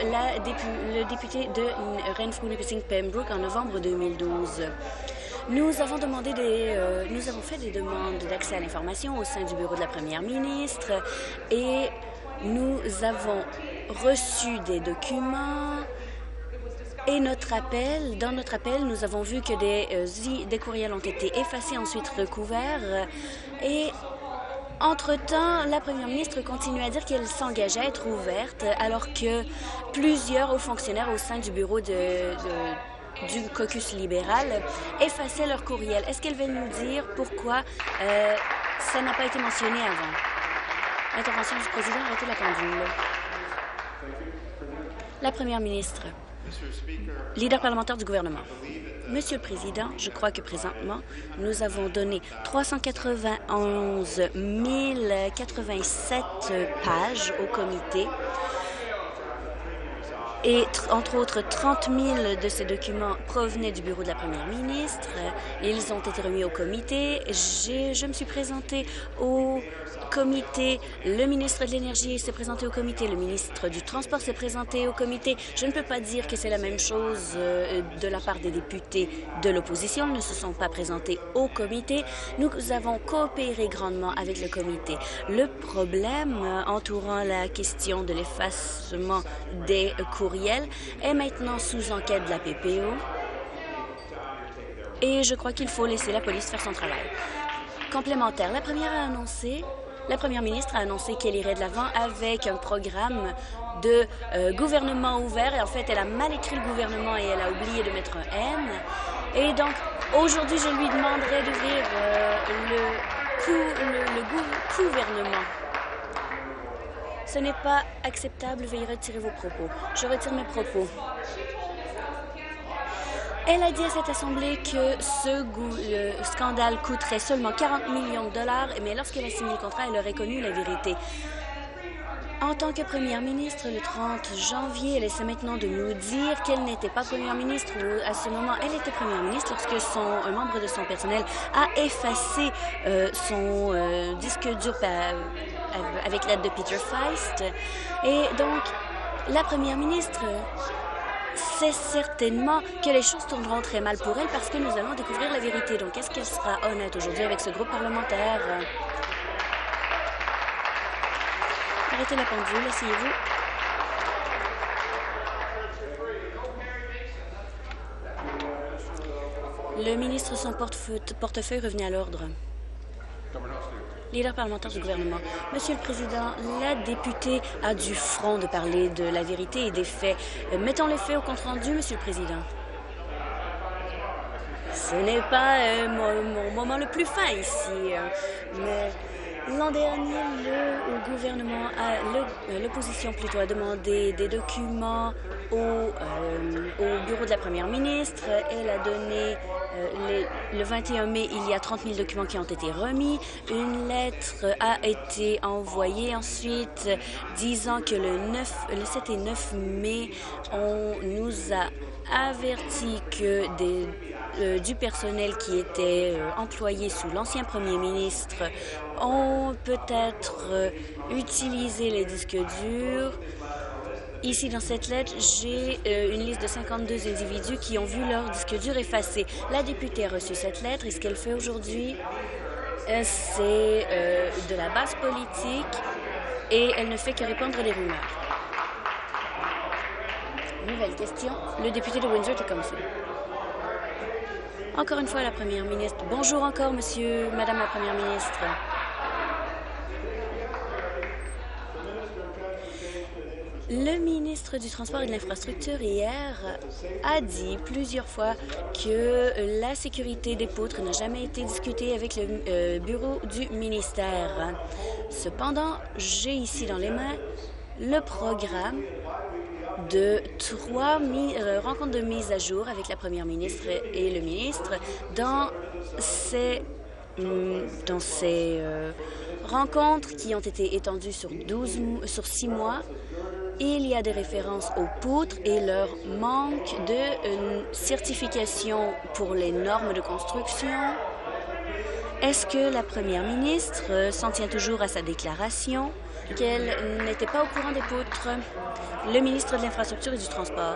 le député de Renfrew-Nipissing-Pembroke en novembre 2012. Nous avons fait des demandes d'accès à l'information au sein du bureau de la première ministre et nous avons reçu des documents et dans notre appel, nous avons vu que des courriels ont été effacés, ensuite recouverts et entre-temps, la première ministre continue à dire qu'elle s'engageait à être ouverte alors que plusieurs hauts fonctionnaires au sein du bureau du caucus libéral effaçaient leur courriel. Est-ce qu'elle va nous dire pourquoi ça n'a pas été mentionné avant? Intervention du président, arrêtez la pendule. La première ministre. Leader parlementaire du gouvernement. Monsieur le Président, je crois que présentement, nous avons donné 391 087 pages au comité. Et entre autres, 30 000 de ces documents provenaient du bureau de la première ministre. Ils ont été remis au comité. Je me suis présentée au comité. Le ministre de l'Énergie s'est présenté au comité. Le ministre du Transport s'est présenté au comité. Je ne peux pas dire que c'est la même chose de la part des députés de l'opposition. Ils ne se sont pas présentés au comité. Nous avons coopéré grandement avec le comité. Le problème entourant la question de l'effacement des courriels est maintenant sous enquête de la PPO. Et je crois qu'il faut laisser la police faire son travail. Complémentaire, la première ministre a annoncé qu'elle irait de l'avant avec un programme de gouvernement ouvert. Et en fait, elle a mal écrit le gouvernement et elle a oublié de mettre un N. Et donc, aujourd'hui, je lui demanderai d'ouvrir le gouvernement. Ce n'est pas acceptable. Veuillez retirer vos propos. Je retire mes propos. Elle a dit à cette Assemblée que ce scandale coûterait seulement 40 millions de dollars, mais lorsqu'elle a signé le contrat, elle aurait connu la vérité. En tant que première ministre, le 30 janvier, elle essaie maintenant de nous dire qu'elle n'était pas première ministre. À ce moment, elle était première ministre lorsque un membre de son personnel a effacé son disque dur avec l'aide de Peter Feist. Et donc, la première ministre sait certainement que les choses tourneront très mal pour elle parce que nous allons découvrir la vérité. Donc, est-ce qu'elle sera honnête aujourd'hui avec ce groupe parlementaire? Arrêtez la pendule, asseyez-vous. Le ministre sans portefeuille revenait à l'ordre. Leader parlementaire du gouvernement. Monsieur le Président, la députée a du front de parler de la vérité et des faits. Mettons les faits au compte-rendu, Monsieur le Président. Ce n'est pas mon moment le plus fin ici, mais l'an dernier, le gouvernement, l'opposition plutôt, a demandé des documents au bureau de la première ministre. Elle a donné, le 21 mai, il y a 30 000 documents qui ont été remis. Une lettre a été envoyée ensuite disant que le 7 et 9 mai, on nous a averti que du personnel qui était employé sous l'ancien premier ministre ont peut-être utilisé les disques durs. Ici, dans cette lettre, j'ai une liste de 52 individus qui ont vu leur disque dur effacé. La députée a reçu cette lettre et ce qu'elle fait aujourd'hui, c'est de la base politique et elle ne fait que répandre les rumeurs. Nouvelle question. Le député de Windsor-Tecumseh. Encore une fois, la première ministre. Bonjour encore, madame la première ministre. Le ministre du Transport et de l'Infrastructure, hier, a dit plusieurs fois que la sécurité des poutres n'a jamais été discutée avec le bureau du ministère. Cependant, j'ai ici dans les mains le programme de 3 rencontres de mise à jour avec la première ministre et le ministre. Dans ces rencontres qui ont été étendues sur 6 mois, il y a des références aux poutres et leur manque de certification pour les normes de construction. Est-ce que la première ministre s'en tient toujours à sa déclaration qu'elle n'était pas au courant des poutres? Le ministre de l'Infrastructure et du Transport.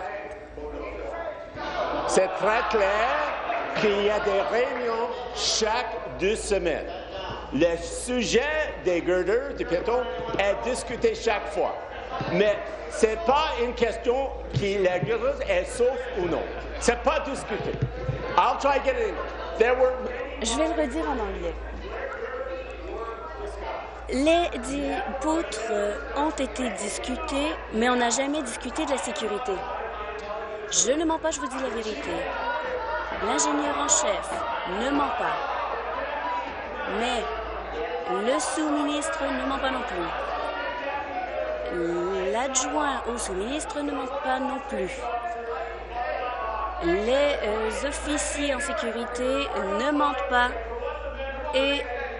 C'est très clair qu'il y a des réunions chaque 2 semaines. Le sujet des girders, des piétons, est discuté chaque fois. Mais ce n'est pas une question qui la girdeuse est sauf ou non. C'est pas discuté. I'll try to get it in. There were... Je vais le redire en anglais. Les poutres ont été discutées, mais on n'a jamais discuté de la sécurité. Je ne mens pas, je vous dis la vérité. L'ingénieur en chef ne ment pas. Mais le sous-ministre ne ment pas non plus. L'adjoint au sous-ministre ne ment pas non plus. Les officiers en sécurité ne mentent pas. Et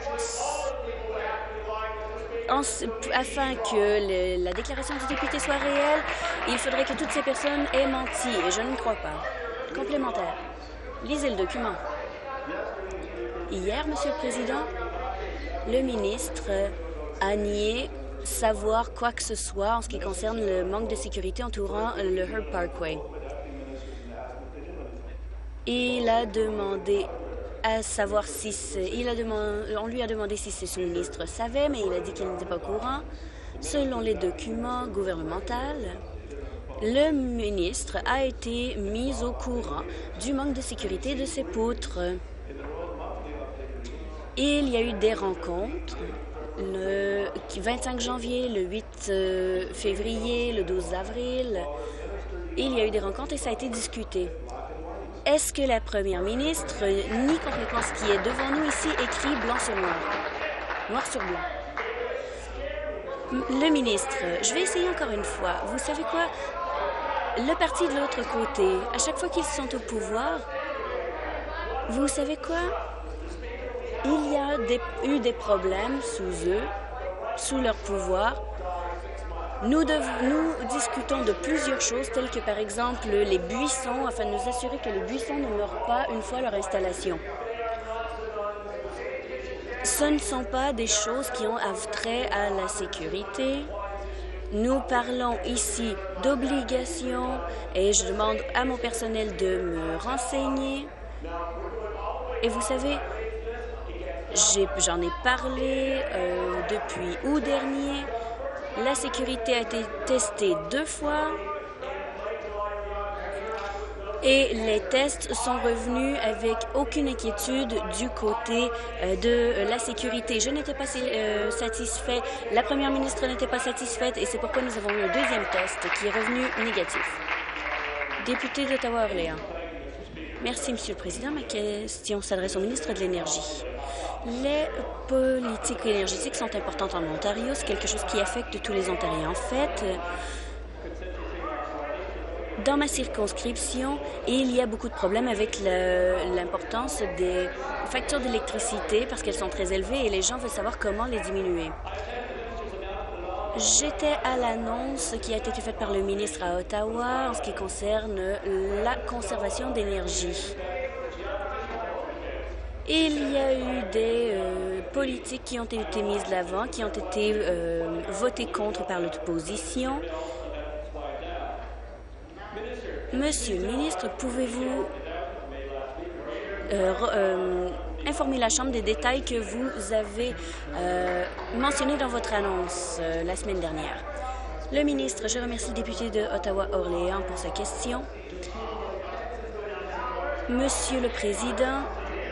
afin que la déclaration du député soit réelle, il faudrait que toutes ces personnes aient menti, et je ne crois pas. Complémentaire. Lisez le document. Hier, Monsieur le Président, le ministre a nié savoir quoi que ce soit en ce qui concerne le manque de sécurité entourant le Herb Parkway. Il a demandé à savoir si on lui a demandé si ses sous-ministres savaient, mais il a dit qu'il n'était pas au courant. Selon les documents gouvernementaux, le ministre a été mis au courant du manque de sécurité de ses poutres. Il y a eu des rencontres le 25 janvier, le 8 février, le 12 avril. Il y a eu des rencontres et ça a été discuté. Est-ce que la première ministre nie complètement ce qui est devant nous ici, écrit blanc sur noir? Noir sur blanc. Le ministre, je vais essayer encore une fois. Vous savez quoi? le parti de l'autre côté, à chaque fois qu'ils sont au pouvoir, vous savez quoi? Il y a eu des problèmes sous eux, sous leur pouvoir. Nous discutons de plusieurs choses, telles que, par exemple, les buissons, afin de nous assurer que les buissons ne meurent pas une fois leur installation. Ce ne sont pas des choses qui ont trait à la sécurité. Nous parlons ici d'obligations et je demande à mon personnel de me renseigner. Et vous savez, j'en ai parlé depuis août dernier. La sécurité a été testée 2 fois et les tests sont revenus avec aucune inquiétude du côté de la sécurité. Je n'étais pas satisfait, la première ministre n'était pas satisfaite et c'est pourquoi nous avons eu un deuxième test qui est revenu négatif. Député d'Ottawa-Orléans. Merci, Monsieur le Président. Ma question s'adresse au ministre de l'Énergie. Les politiques énergétiques sont importantes en Ontario. C'est quelque chose qui affecte tous les Ontariens. En fait, dans ma circonscription, il y a beaucoup de problèmes avec l'importance des factures d'électricité parce qu'elles sont très élevées et les gens veulent savoir comment les diminuer. J'étais à l'annonce qui a été faite par le ministre à Ottawa en ce qui concerne la conservation d'énergie. Il y a eu des politiques qui ont été mises de l'avant, qui ont été votées contre par l'opposition. Monsieur le ministre, pouvez-vous informer la Chambre des détails que vous avez mentionnés dans votre annonce la semaine dernière? Le ministre, je remercie le député de Ottawa-Orléans pour sa question. Monsieur le Président,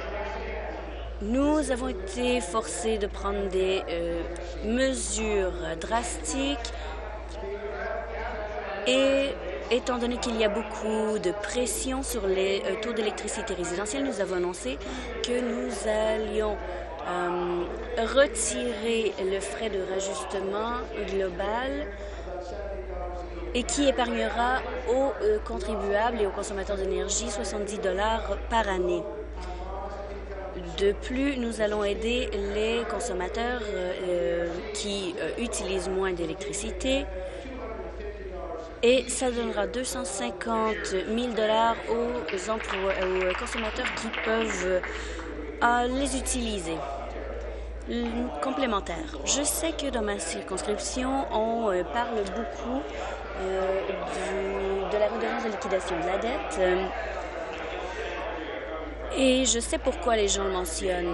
nous avons été forcés de prendre des mesures drastiques et étant donné qu'il y a beaucoup de pression sur les taux d'électricité résidentielle, nous avons annoncé que nous allions retirer le frais de rajustement global et qui épargnera aux contribuables et aux consommateurs d'énergie 70 $ par année. De plus, nous allons aider les consommateurs qui utilisent moins d'électricité et ça donnera 250 000 $ aux consommateurs qui peuvent les utiliser. Complémentaire. Je sais que dans ma circonscription, on parle beaucoup de la redevance de liquidation de la dette. Et je sais pourquoi les gens le mentionnent.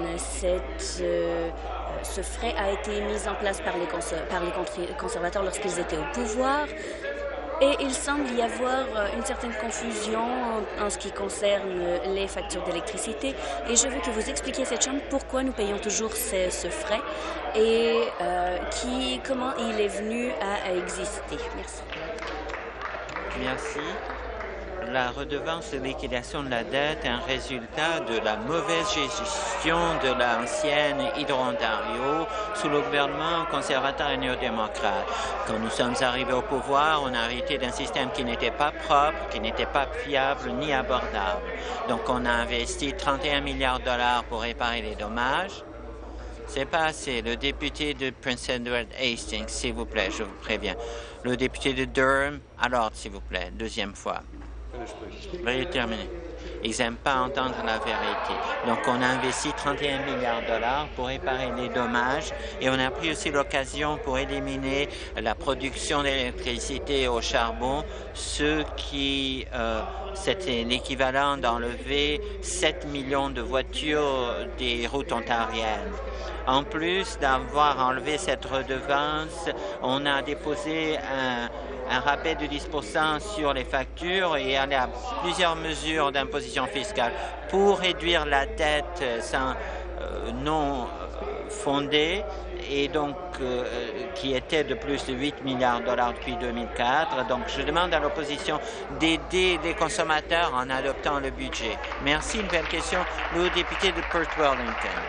Ce frais a été mis en place par les conservateurs lorsqu'ils étaient au pouvoir. Et il semble y avoir une certaine confusion en ce qui concerne les factures d'électricité. Et je veux que vous expliquiez à cette Chambre pourquoi nous payons toujours ce frais et comment il est venu à exister. Merci. Merci. La redevance de liquidation de la dette est un résultat de la mauvaise gestion de l'ancienne Hydro-Ontario sous le gouvernement conservateur et néo-démocrate. Quand nous sommes arrivés au pouvoir, on a hérité d'un système qui n'était pas propre, qui n'était pas fiable ni abordable. Donc on a investi 31 milliards $ pour réparer les dommages. C'est pas assez. Le député de Prince Edward Hastings, s'il vous plaît, je vous préviens. Le député de Durham, à l'ordre, s'il vous plaît, deuxième fois. Veuillez terminer. Ils n'aiment pas entendre la vérité. Donc, on a investi 31 milliards $, pour réparer les dommages et on a pris aussi l'occasion pour éliminer la production d'électricité au charbon, ce qui, c'était l'équivalent d'enlever 7 millions de voitures des routes ontariennes. En plus d'avoir enlevé cette redevance, on a déposé un rabais de 10% sur les factures et aller à plusieurs mesures d'imposition fiscale pour réduire la dette non fondée et donc qui était de plus de 8 milliards $ depuis 2004. Donc, je demande à l'opposition d'aider les consommateurs en adoptant le budget. Merci. Une belle question. Le député de Perth Wellington.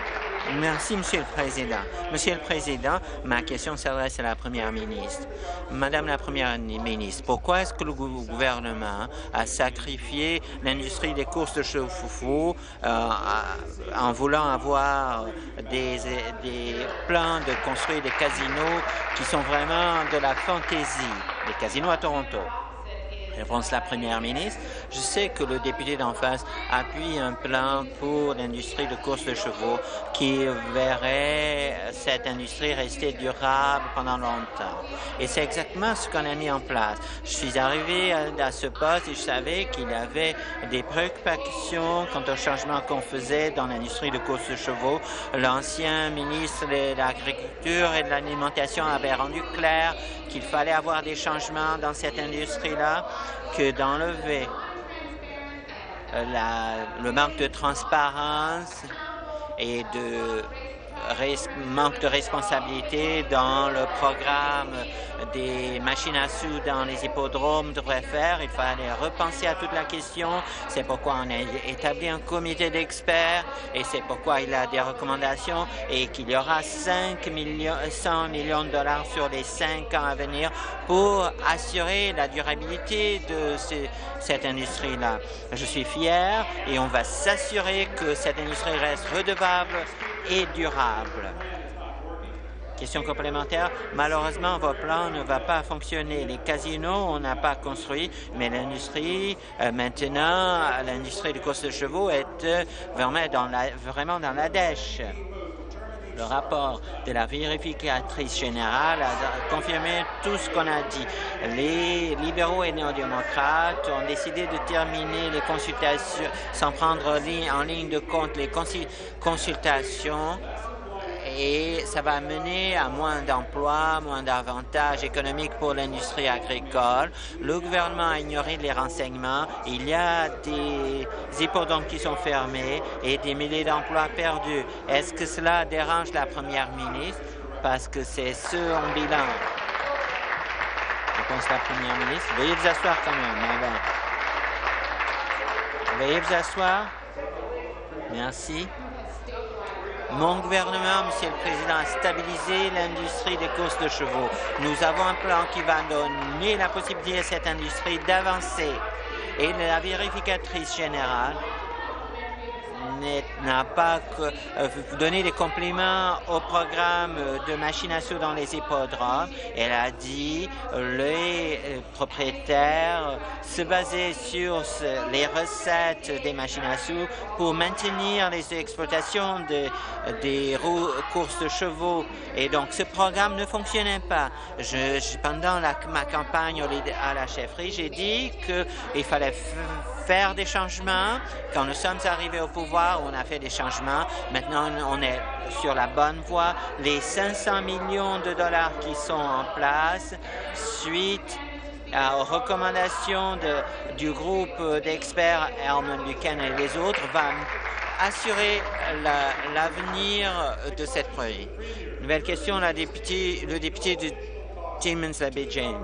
Merci, Monsieur le Président. Monsieur le Président, ma question s'adresse à la Première ministre. Madame la Première ministre, pourquoi est-ce que le gouvernement a sacrifié l'industrie des courses de chevaux en voulant avoir des plans de construire des casinos qui sont vraiment de la fantaisie, des casinos à Toronto? Réponse la Première ministre. Je sais que le député d'en face appuie un plan pour l'industrie de courses de chevaux qui verrait cette industrie rester durable pendant longtemps. Et c'est exactement ce qu'on a mis en place. Je suis arrivé à ce poste et je savais qu'il y avait des préoccupations quant au changement qu'on faisait dans l'industrie de courses de chevaux. L'ancien ministre de l'Agriculture et de l'Alimentation avait rendu clair qu'il fallait avoir des changements dans cette industrie-là, que d'enlever le manque de transparence et de manque de responsabilité dans le programme des machines à sous dans les hippodromes devrait faire. Il fallait repenser à toute la question. C'est pourquoi on a établi un comité d'experts et c'est pourquoi il y a des recommandations et qu'il y aura 100 millions de dollars sur les 5 ans à venir pour assurer la durabilité de cette industrie-là. Je suis fier et on va s'assurer que cette industrie reste redevable et durable. Question complémentaire. Malheureusement, votre plan ne va pas fonctionner. Les casinos, on n'a pas construit, mais l'industrie, maintenant, l'industrie de courses de chevaux est vraiment dans la dèche. Le rapport de la vérificatrice générale a confirmé tout ce qu'on a dit. Les libéraux et néo-démocrates ont décidé de terminer les consultations sans prendre en ligne de compte les consultations et ça va mener à moins d'emplois, moins d'avantages économiques pour l'industrie agricole. Le gouvernement a ignoré les renseignements. Il y a des hippodromes qui sont fermés et des milliers d'emplois perdus. Est-ce que cela dérange la Première ministre? Parce que c'est ce en bilan. Réponse la Première ministre. Veuillez vous asseoir quand même, madame. Veuillez vous asseoir. Merci. Mon gouvernement, Monsieur le Président, a stabilisé l'industrie des courses de chevaux. Nous avons un plan qui va donner la possibilité à cette industrie d'avancer. Et la vérificatrice générale n'a pas donné des compliments au programme de machines à sous dans les hippodromes. Elle a dit les propriétaires se basaient sur les recettes des machines à sous pour maintenir les exploitations des courses de chevaux. Et donc, ce programme ne fonctionnait pas. Pendant ma campagne à la chefferie, j'ai dit qu'il fallait faire des changements. Quand nous sommes arrivés au pouvoir, on a fait des changements. Maintenant, on est sur la bonne voie. Les 500 millions de dollars qui sont en place, suite aux recommandations du groupe d'experts Elman Buchanan et les autres, va assurer l'avenir de cette projet. Nouvelle question, le député de Timmins-la-Baie-James.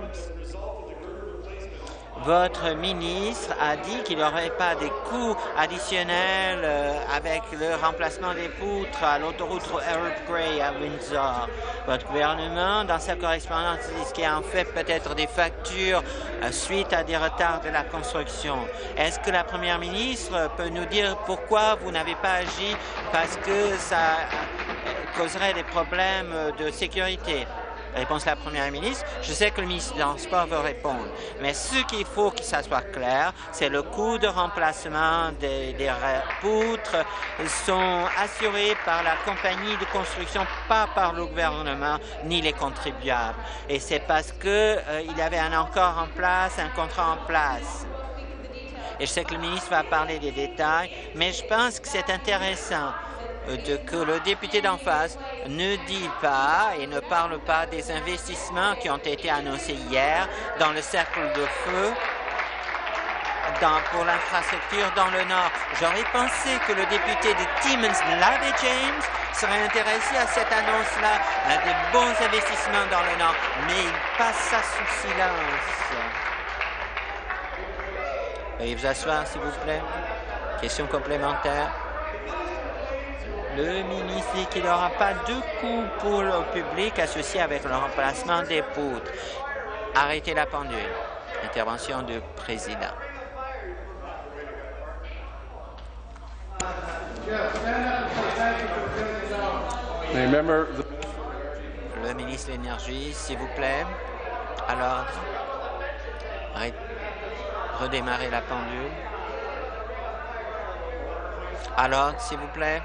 Votre ministre a dit qu'il n'y aurait pas des coûts additionnels avec le remplacement des poutres à l'autoroute Earl Grey à Windsor. Votre gouvernement, dans sa correspondance, dit qu'il y a en fait peut-être des factures suite à des retards de la construction. Est-ce que la Première ministre peut nous dire pourquoi vous n'avez pas agi parce que ça causerait des problèmes de sécurité? Réponse de la Première ministre. Je sais que le ministre des Transports veut répondre, mais ce qu'il faut que ça soit clair, c'est le coût de remplacement des poutres sont assurés par la compagnie de construction, pas par le gouvernement ni les contribuables. Et c'est parce que il y avait un contrat en place. Et je sais que le ministre va parler des détails, mais je pense que c'est intéressant que le député d'en face ne dit pas et ne parle pas des investissements qui ont été annoncés hier dans le cercle de feu pour l'infrastructure dans le Nord. J'aurais pensé que le député de Timmins-la-Baie-James serait intéressé à cette annonce-là, à des bons investissements dans le Nord, mais il passe ça sous silence. Veuillez vous asseoir, s'il vous plaît. Question complémentaire. Le ministre dit qu'il n'y aura pas de coût pour le public associé avec le remplacement des poutres. Arrêtez la pendule. Intervention du président. Le ministre de l'Énergie, s'il vous plaît. À l'ordre. Redémarrer la pendule. À l'ordre, s'il vous plaît.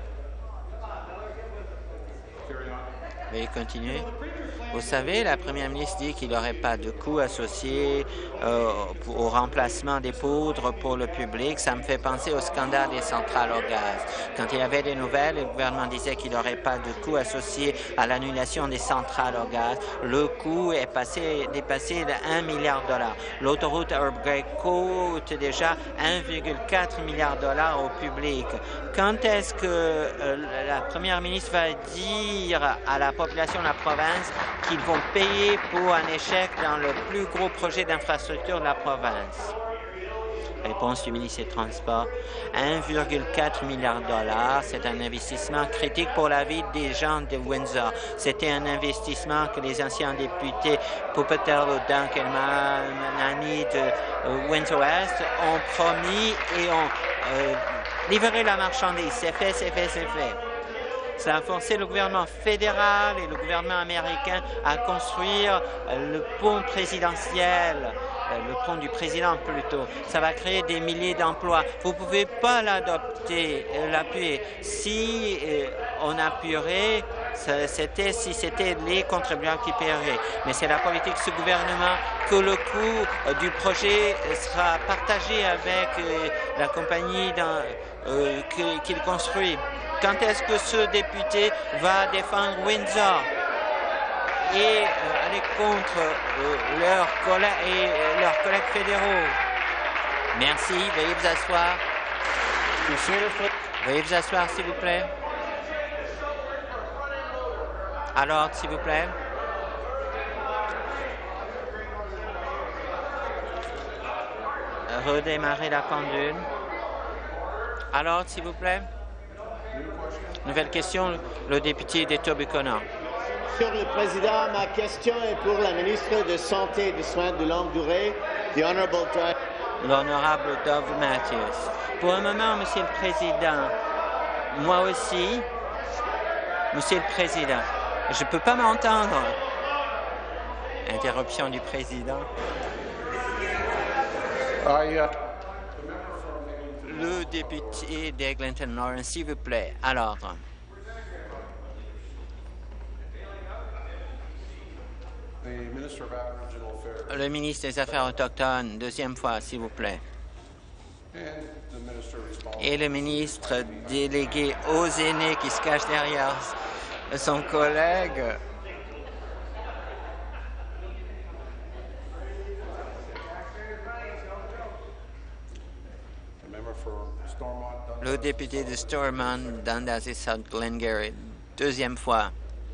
Veuillez continuer. Vous savez, la première ministre dit qu'il n'y aurait pas de coût associé au remplacement des poudres pour le public. Ça me fait penser au scandale des centrales au gaz. Quand il y avait des nouvelles, le gouvernement disait qu'il n'y aurait pas de coût associé à l'annulation des centrales au gaz. Le coût est dépassé de 1 milliard de dollars. L'autoroute Herb Gray coûte déjà 1,4 milliard de dollars au public. Quand est-ce que la première ministre va dire à la population de la province qu'ils vont payer pour un échec dans le plus gros projet d'infrastructure de la province? Réponse du ministre des Transports. 1,4 milliard de dollars. C'est un investissement critique pour la vie des gens de Windsor. C'était un investissement que les anciens députés Pupetel, Dunkelman, Nani de Windsor-Est ont promis et ont livré la marchandise. C'est fait, c'est fait, c'est fait. Ça a forcé le gouvernement fédéral et le gouvernement américain à construire le pont présidentiel, le pont du président plutôt. Ça va créer des milliers d'emplois. Vous ne pouvez pas l'adopter, l'appuyer. Si on appuierait, c'était si c'était les contribuables qui paieraient. Mais c'est la politique de ce gouvernement que le coût du projet sera partagé avec la compagnie qu'il construit. Quand est-ce que ce député va défendre Windsor et aller contre leurs collègues fédéraux? Merci. Veuillez vous asseoir. Veuillez vous asseoir, s'il vous plaît. À l'ordre, s'il vous plaît. Redémarrer la pendule. À l'ordre, s'il vous plaît. Nouvelle question, le député d'Etobicoke. Monsieur le Président, ma question est pour la ministre de Santé et des Soins de longue durée, l'honorable Dove Matthews. Pour un moment, Monsieur le Président, moi aussi, Monsieur le Président, je ne peux pas m'entendre. Interruption du Président. Le député d'Eglinton Lawrence, s'il vous plaît, à l'ordre. Le ministre des Affaires autochtones, deuxième fois, s'il vous plaît. Et le ministre délégué aux aînés qui se cache derrière son collègue. Le député de Stormont, Dundas et South Glengarry, deuxième fois.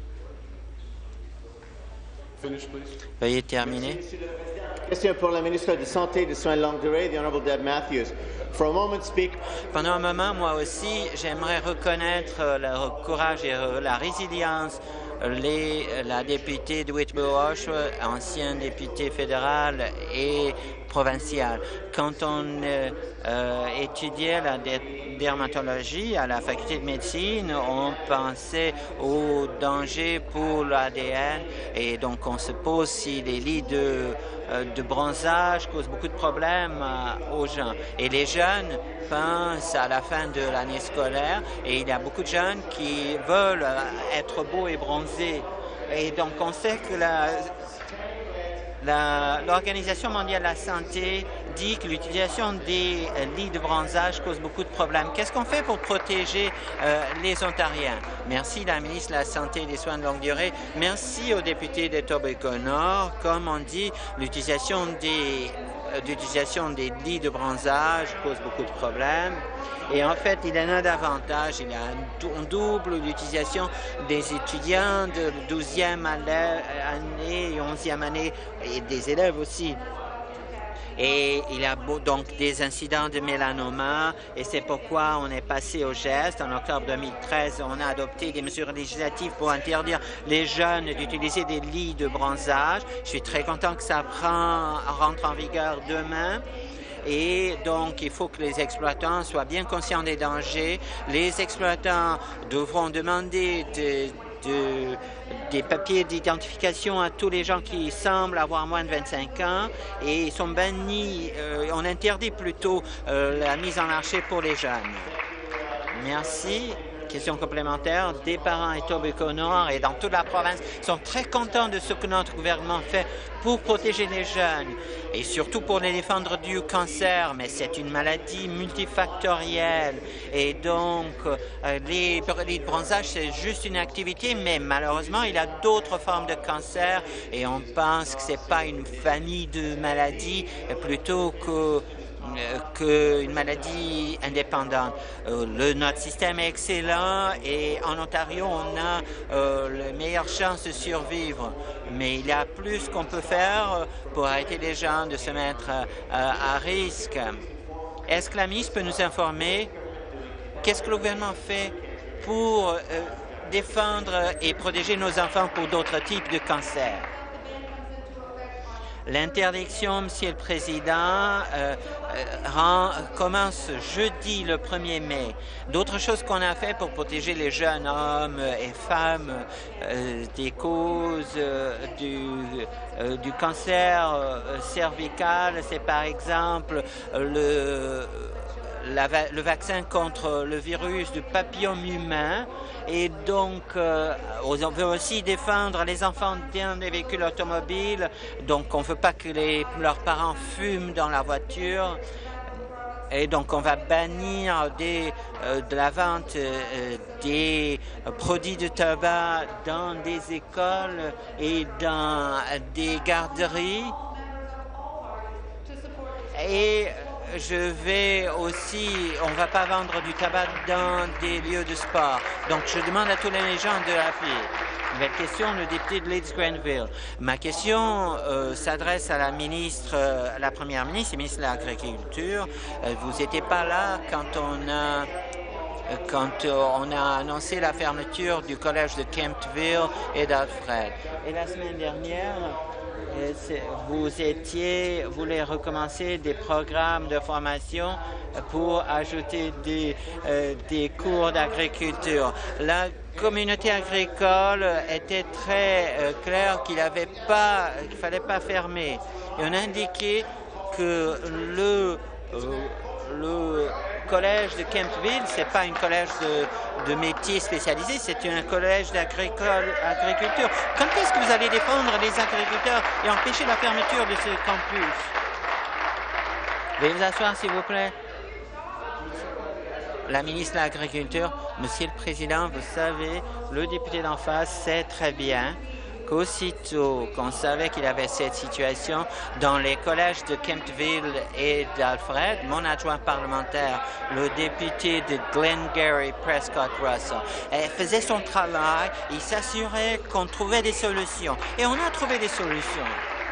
Veuillez terminer. Question pour la ministre de Santé et des Soins de longue durée, the Honorable Deb Matthews. For a moment, speak. Pendant un moment, moi aussi, j'aimerais reconnaître le courage et la résilience la députée de Whitby-Oshawa, ancienne députée fédérale et provinciale. Quand on étudiait la dermatologie à la faculté de médecine, on pensait aux dangers pour l'ADN et donc on se pose si les lits de bronzage causent beaucoup de problèmes aux gens. Et les jeunes pensent à la fin de l'année scolaire et il y a beaucoup de jeunes qui veulent être beaux et bronzés. Et donc on sait que l'Organisation mondiale de la santé dit que l'utilisation des lits de bronzage cause beaucoup de problèmes. Qu'est-ce qu'on fait pour protéger les Ontariens? Merci la ministre de la Santé et des Soins de longue durée. Merci aux députés d'Etobicoke Nord. Comme on dit, l'utilisation des lits de bronzage cause beaucoup de problèmes. Et en fait, il y en a davantage. Il y a un double l'utilisation des étudiants de 12e année et 11e année et des élèves aussi. Et il y a donc des incidents de mélanoma et c'est pourquoi on est passé au geste. En octobre 2013, on a adopté des mesures législatives pour interdire les jeunes d'utiliser des lits de bronzage. Je suis très content que ça rentre en vigueur demain. Et donc, il faut que les exploitants soient bien conscients des dangers. Les exploitants devront demander des papiers d'identification à tous les gens qui semblent avoir moins de 25 ans et ils sont bannis, on interdit plutôt la mise en marché pour les jeunes. Merci. Question complémentaire. Des parents à Etobicoke-Nord et dans toute la province sont très contents de ce que notre gouvernement fait pour protéger les jeunes et surtout pour les défendre du cancer, mais c'est une maladie multifactorielle et donc les bronzages c'est juste une activité, mais malheureusement il y a d'autres formes de cancer et on pense que c'est pas une famille de maladies plutôt qu'une maladie indépendante. Notre système est excellent et en Ontario, on a les meilleures chances de survivre. Mais il y a plus qu'on peut faire pour arrêter les gens de se mettre à risque. Est-ce que la ministre peut nous informer qu'est-ce que le gouvernement fait pour défendre et protéger nos enfants pour d'autres types de cancers? L'interdiction, Monsieur le Président, commence jeudi le 1er mai. D'autres choses qu'on a fait pour protéger les jeunes hommes et femmes des causes du cancer cervical, c'est par exemple le vaccin contre le virus du papillome humain et donc on veut aussi défendre les enfants dans les véhicules automobiles, donc on ne veut pas que leurs parents fument dans la voiture et donc on va bannir de la vente des produits de tabac dans des écoles et dans des garderies et je vais aussi, on ne va pas vendre du tabac dans des lieux de sport. Donc, je demande à tous les gens de l'appuyer. Nouvelle question, le député de Leeds-Grenville. Ma question s'adresse à la ministre, la première ministre et ministre de l'Agriculture. Vous n'étiez pas là quand on a annoncé la fermeture du collège de Kemptville et d'Alfred. Et la semaine dernière, vous voulez recommencer des programmes de formation pour ajouter des cours d'agriculture. La communauté agricole était très claire qu'il fallait pas fermer. Et on a indiqué que le collège de Kemptville, c'est pas un collège de métiers spécialisés, c'est un collège d'agriculture. Quand est-ce que vous allez défendre les agriculteurs et empêcher la fermeture de ce campus? Veuillez vous asseoir, s'il vous plaît. La ministre de l'Agriculture, Monsieur le Président, vous savez, le député d'en face sait très bien qu'aussitôt qu'on savait qu'il y avait cette situation dans les collèges de Kemptville et d'Alfred, mon adjoint parlementaire, le député de Glengarry, Prescott Russell, faisait son travail, il s'assurait qu'on trouvait des solutions. Et on a trouvé des solutions.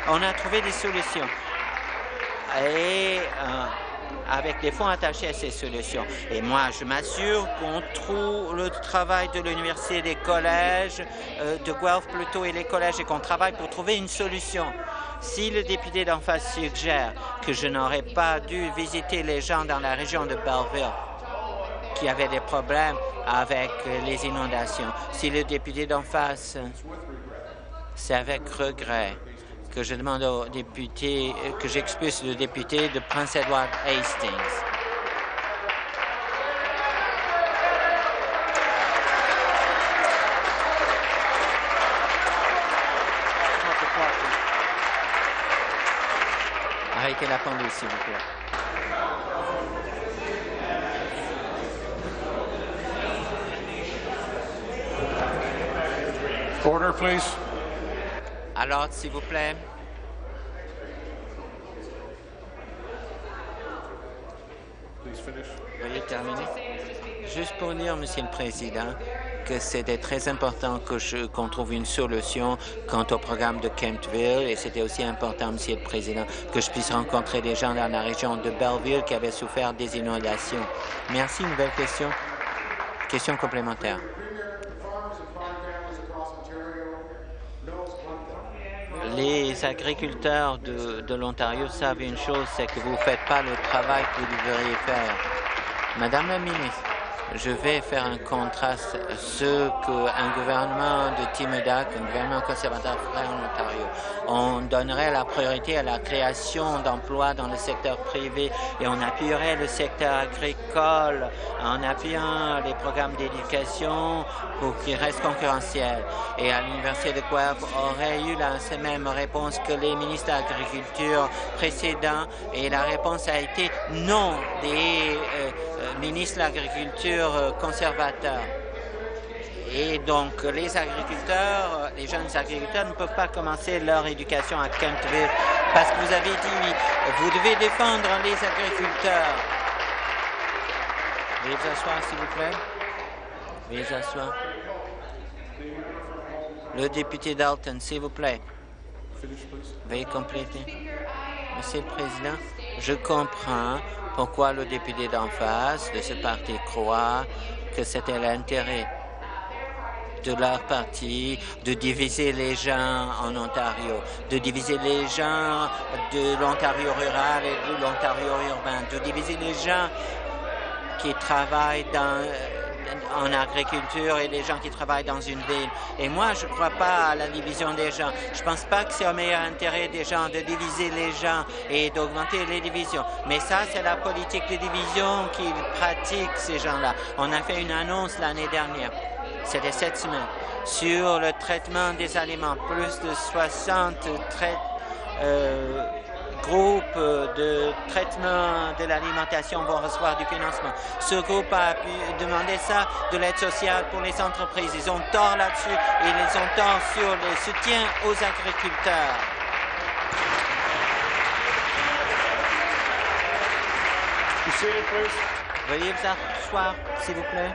Et avec des fonds attachés à ces solutions. Et moi, je m'assure qu'on trouve le travail de l'université, des collèges, de Guelph plutôt, et les collèges, et qu'on travaille pour trouver une solution. Si le député d'en face suggère que je n'aurais pas dû visiter les gens dans la région de Belleville qui avaient des problèmes avec les inondations, si le député d'en face, c'est avec regret que je demande au député, que j'expulse le député de Prince Edward Hastings. Arrêtez la pendule, s'il vous plaît. Order, please. À l'ordre, s'il vous plaît. Veuillez terminer. Juste pour dire, Monsieur le Président, que c'était très important qu'on trouve une solution quant au programme de Kentville et c'était aussi important, Monsieur le Président, que je puisse rencontrer des gens dans la région de Belleville qui avaient souffert des inondations. Merci. Nouvelle question. Question complémentaire. Les agriculteurs de l'Ontario savent une chose, c'est que vous ne faites pas le travail que vous devriez faire. Madame la ministre, je vais faire un contraste à ce qu'un gouvernement de Tim Hudak, un gouvernement conservateur ferait en Ontario. On donnerait la priorité à la création d'emplois dans le secteur privé et on appuierait le secteur agricole en appuyant les programmes d'éducation pour qu'ils restent concurrentiels. Et à l'Université de Guelph aurait eu la même réponse que les ministres de l'Agriculture précédents et la réponse a été non des ministres de l'Agriculture conservateurs. Et donc, les agriculteurs, les jeunes agriculteurs ne peuvent pas commencer leur éducation à Kentville parce que vous avez dit, vous devez défendre les agriculteurs. Veuillez vous asseoir, s'il vous plaît. Veuillez vous asseoir. Le député Dalton, s'il vous plaît. Veuillez compléter. Monsieur le Président, je comprends pourquoi le député d'en face de ce parti croit que c'était l'intérêt de leur parti de diviser les gens en Ontario, de diviser les gens de l'Ontario rural et de l'Ontario urbain, de diviser les gens qui travaillent en agriculture et les gens qui travaillent dans une ville. Et moi, je ne crois pas à la division des gens. Je ne pense pas que c'est au meilleur intérêt des gens de diviser les gens et d'augmenter les divisions. Mais ça, c'est la politique de division qu'ils pratiquent, ces gens-là. On a fait une annonce l'année dernière. C'était cette semaine, sur le traitement des aliments. Plus de 60 groupes de traitement de l'alimentation vont recevoir du financement. Ce groupe a demandé ça de l'aide sociale pour les entreprises. Ils ont tort là-dessus et ils ont tort sur le soutien aux agriculteurs. Veuillez vous asseoir, s'il vous plaît.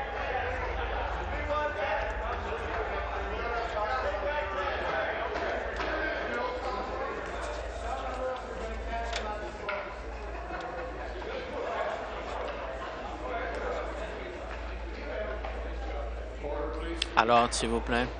Alors, s'il vous plaît.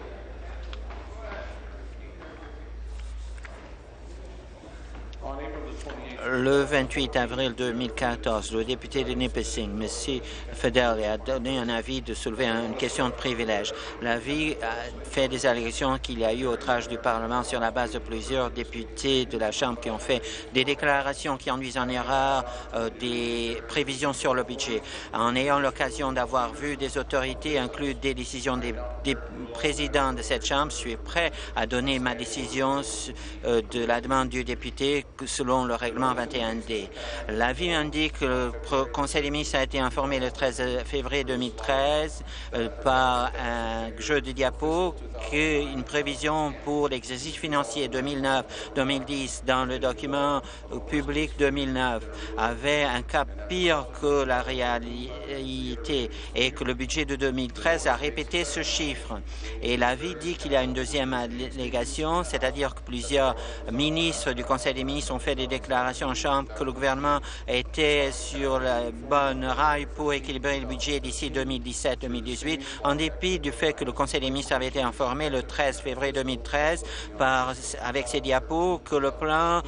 Le 28 avril 2014, le député de Nipissing, M. Fedeli, a donné un avis de soulever une question de privilège. L'avis a fait des allégations qu'il y a eu outrage du Parlement sur la base de plusieurs députés de la Chambre qui ont fait des déclarations qui induisent en erreur des prévisions sur le budget. En ayant l'occasion d'avoir vu des autorités inclure des décisions des présidents de cette Chambre, je suis prêt à donner ma décision de la demande du député selon le règlement 21D. L'avis indique que le Conseil des ministres a été informé le 13 février 2013 par un jeu de diapos qu'une prévision pour l'exercice financier 2009-2010 dans le document public 2009 avait un cas pire que la réalité et que le budget de 2013 a répété ce chiffre. Et l'avis dit qu'il y a une deuxième allégation, c'est-à-dire que plusieurs ministres du Conseil des ministres ont fait des déclarations en Chambre que le gouvernement était sur la bonne rail pour équilibrer le budget d'ici 2017-2018, en dépit du fait que le Conseil des ministres avait été informé le 13 février 2013 avec ses diapos que le plan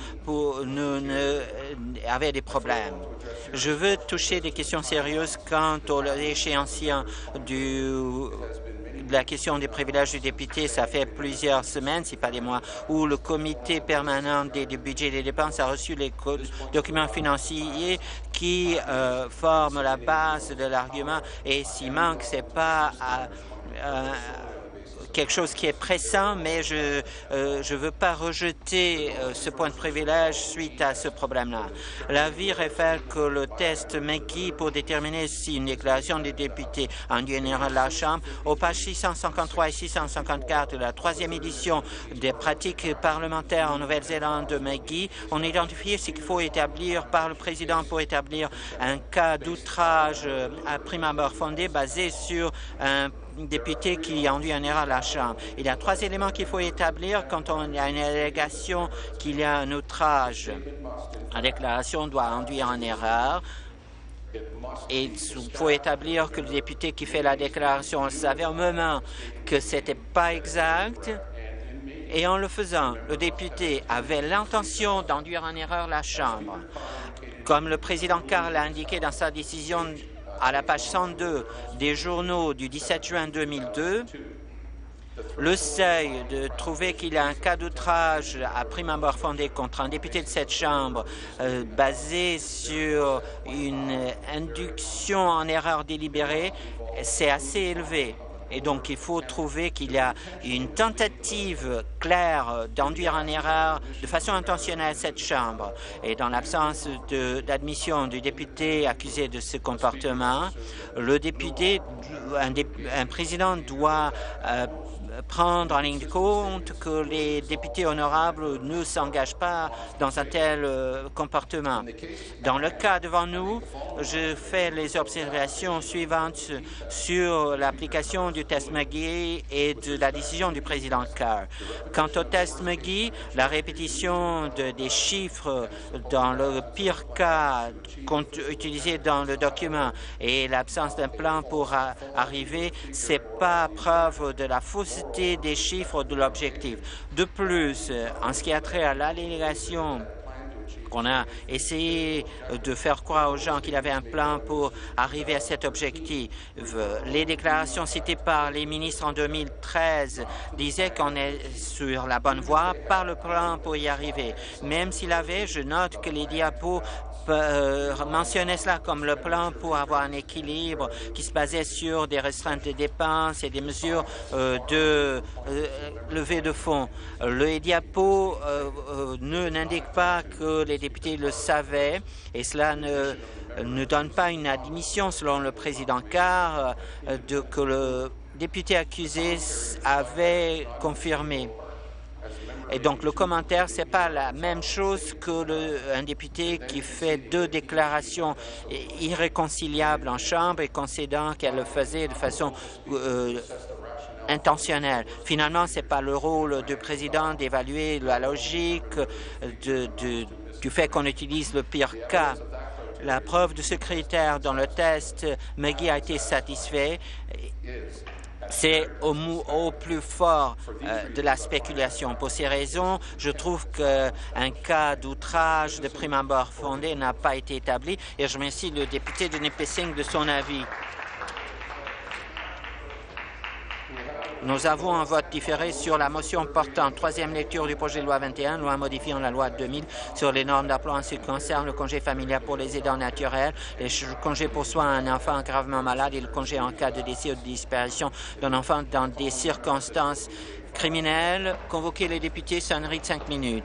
avait des problèmes. Je veux toucher des questions sérieuses quant aux échéanciers de la question des privilèges du député. Ça fait plusieurs semaines, si pas des mois, où le comité permanent des budgets et des dépenses a reçu les documents financiers qui forment la base de l'argument. Et s'il manque, c'est pas quelque chose qui est pressant, mais je ne veux pas rejeter ce point de privilège suite à ce problème-là. L'avis réfère que le test McGee pour déterminer si une déclaration des députés en général de la Chambre, aux pages 653 et 654 de la 3e édition des pratiques parlementaires en Nouvelle-Zélande de McGee, on identifie ce qu'il faut établir par le président pour établir un cas d'outrage à prime abord fondé basé sur un député qui induit en erreur la Chambre. Il y a 3 éléments qu'il faut établir quand on a une allégation qu'il y a un outrage. La déclaration doit induire en erreur. Et il faut établir que le député qui fait la déclaration savait au moment que ce n'était pas exact. Et en le faisant, le député avait l'intention d'induire en erreur la Chambre. Comme le président Carr l'a indiqué dans sa décision à la page 102 des journaux du 17 juin 2002, le seuil de trouver qu'il y a un cas d'outrage à prime abord fondé contre un député de cette Chambre basé sur une induction en erreur délibérée, c'est assez élevé. Et donc, il faut trouver qu'il y a une tentative claire d'induire en erreur de façon intentionnelle cette Chambre. Et dans l'absence d'admission du député accusé de ce comportement, le député, un président doit prendre en ligne de compte que les députés honorables ne s'engagent pas dans un tel comportement. Dans le cas devant nous, je fais les observations suivantes sur l'application du test McGee et de la décision du président Carr. Quant au test McGee, la répétition des chiffres dans le pire cas utilisé dans le document et l'absence d'un plan pour arriver, c'est pas preuve de la fausseté des chiffres de l'objectif. De plus, en ce qui a trait à l'allégation qu'on a essayé de faire croire aux gens qu'il avait un plan pour arriver à cet objectif. Les déclarations citées par les ministres en 2013 disaient qu'on est sur la bonne voie par le plan pour y arriver. Même s'il avait, je note que les diapos mentionnaient cela comme le plan pour avoir un équilibre qui se basait sur des restreintes de dépenses et des mesures de levée de fonds. Le diapo n'indique pas que les députés le savaient et cela ne donne pas une admission, selon le président Carr, que le député accusé avait confirmé. Et donc, le commentaire, ce n'est pas la même chose qu'un député qui fait 2 déclarations irréconciliables en Chambre et concédant qu'elle le faisait de façon intentionnelle. Finalement, ce n'est pas le rôle du président d'évaluer la logique du fait qu'on utilise le pire cas. La preuve de ce critère dans le test McGee a été satisfait. C'est au plus fort de la spéculation. Pour ces raisons, je trouve qu'un cas d'outrage de prime abord fondé n'a pas été établi et je remercie le député de Nipissing de son avis. Nous avons un vote différé sur la motion portant 3e lecture du projet de loi 21, loi modifiant la loi 2000 sur les normes d'emploi en ce qui concerne le congé familial pour les aidants naturels, les congés pour soins à un enfant gravement malade et le congé en cas de décès ou de disparition d'un enfant dans des circonstances criminelles. Convoquer les députés, sonnerie de 5 minutes.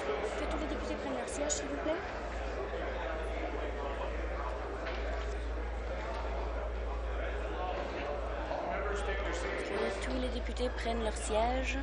Que tous les députés prennent leur siège, s'il vous plaît. Que tous les députés prennent leur siège.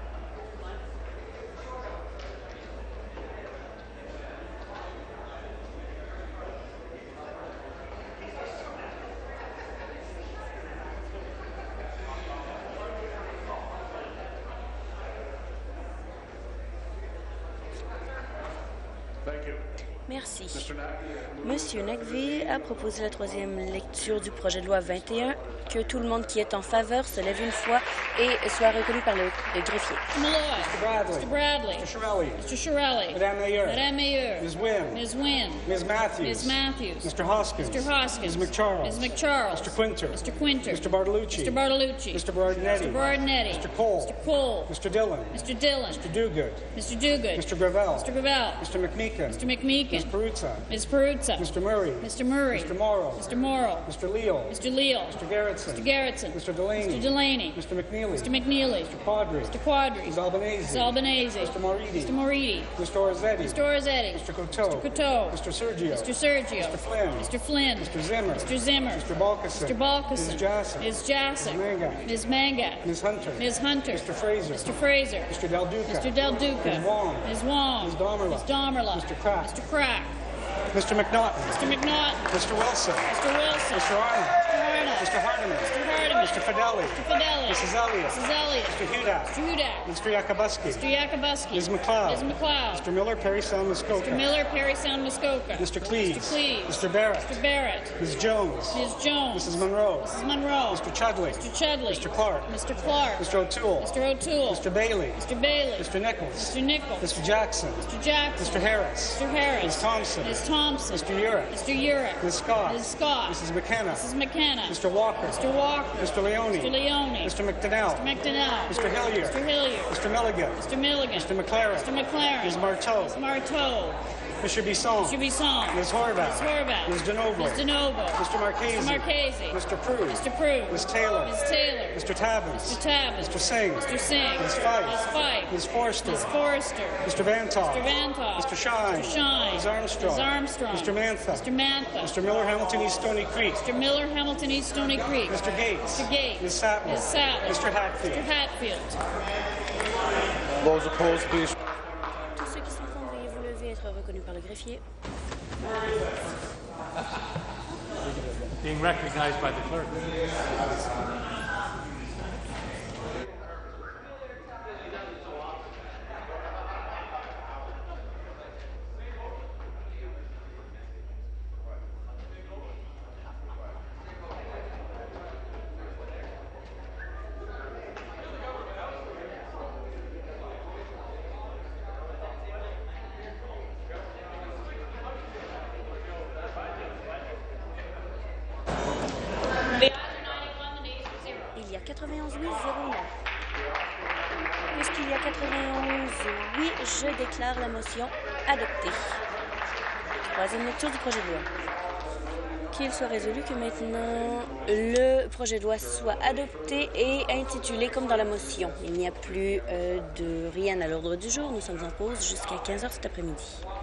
Merci. Monsieur Nagvé a proposé la troisième lecture du projet de loi 21. Que tout le monde qui est en faveur se lève une fois et soit reconnu par le greffier. Malloy. Mr. Bradley. Mr. Bradley. Mr. Shirelli. Mr. Shirelli. Madame Mayor. Madame Mayor. Ms. Wynne. Ms. Wynne. Ms. Matthews. Ms. Matthews. Mr. Hoskins. Mr. Hoskins. Ms. McCharles. Ms. McCharles. Mr. Quinter. Mr. Quinter. Mr. Bartolucci. Mr. Bartolucci. Mr. Bardinetti. Mr. Bardinetti. Mr. Cole. Mr. Cole. Mr. Dillon. Mr. Dillon. Mr. Duguid. Mr. Duguid. Mr. Gravel. Mr. Gravel. Mr. McMeekin. Mr. McMeekin. Ms. Peruzza. Ms. Peruzza. Mr. Murray. Mr. Murray. Mr. Morrow. Mr. Morrow. Mr. Leal. Mr. Leal. Mr. Garrettson. Mr. Garrettson. Mr. Delaney. Mr. Delaney. Mr. McNeely. Mr. McNeely. Mr. Quadri. Mr. Quadri. Ms. Albanese. Ms. Albanese. Mr. Moridi. Mr. Moridi. Mr. Orzetti. Mr. Orzetti. Mr. Coteau. Mr. Coteau. Mr. Sergio. Mr. Sergio. Mr. Flynn. Mr. Flynn. Mr. Zimmer. Mr. Zimmer. Mr. Balkison. Mr. Balkison. Ms. Jassy. Ms. Jassy. Ms. Mangat. Ms. Mangat. Ms. Hunter. Ms. Hunter. Mr. Fraser. Mr. Fraser. Mr. Del Duca. Mr. Del Duca. Ms. Wong. Ms. Wong. Ms. Domerla. Ms. Domerla. Mr. Crack. Mr. Crack. Mr. McNaughton. Mr. McNaughton. Mr. Wilson. Mr. Wilson. Mr. Arnold. Mr. Arnold. Mr. Hardiman. Mr. Hardiman. Mr. Fideli. Mr. Fideli. Mrs. Elliott. Mrs. Elliott. Mr. Hudak. Mr. Hudak. Mr. Yakubuski. Mr. Yakubuski. Ms. McLeod. Ms. McLeod. Mr. Miller, Perry Sound, Muskoka. Mr. Miller, Perry Sound, Muskoka. Mr. Cleves. Mr. Cleves. Mr. Barrett. Mr. Barrett. Ms. Jones. Ms. Jones. Mrs. Monroe. Mrs. Monroe. Mr. Chudley. Mr. Chudley. Mr. Clark. Mr. Clark. Mr. O'Toole. Mr. O'Toole. Mr. Bailey. Mr. Bailey. Mr. Nichols. Mr. Nichols. Mr. Jackson. Mr. Jackson. Mr. Harris. Mr. Harris. Ms. Thompson. Ms. Thompson. Mr. Urick. Mr. Urick. Ms. Scott. Ms. Scott. Mrs. McKenna. Mrs. McKenna. Mr. Walker. Mr. Walker. Mr. Leone. Mr. Leone. Mr. McDonnell. Mr. McDonnell. Mr. Hilliard. Mr. Hilliard. Mr. Milligan. Mr. Milligan. Mr. McLaren. Mr. McLaren. Ms. Marteau. Ms. Marteau. Mr. Bisson. Mr. Bisson. Ms. Horvath. Ms. Horvath. Ms. DeNovo. Ms. DeNovo. Mr. Marchese. Mr. Marchese. Mr. Prue. Mr. Prue. Ms. Taylor. Ms. Taylor. Mr. Tabbins. Mr. Tabbins. Mr. Singh. Mr. Singh. Ms. Fife. Ms. Fife. Ms. Forster. Ms. Forster. Mr. Vantoff. Mr. Vantoff. Mr. Shine. Mr. Shine. Ms. Armstrong. Ms. Armstrong. Mr. Mantha. Mr. Mantha. Mr. Miller, Hamilton East Stony Creek. Mr. Miller, Hamilton East Stony Creek. Mr. Gates. Mr. Gates. Ms. Sattler. Ms. Sattler. Mr. Hatfield. Mr. Hatfield. Those opposed, please. Tous ceux qui sont contre, veuillez vous lever et être reconnus par le greffier. Being recognized by the clerk. Il y a 91 oui, 0 non. Puisqu'il y a 91 oui, je déclare la motion adoptée. Troisième lecture du projet de loi. Qu'il soit résolu que maintenant le projet de loi soit adopté et intitulé comme dans la motion. Il n'y a plus de rien à l'ordre du jour. Nous sommes en pause jusqu'à 15h cet après-midi.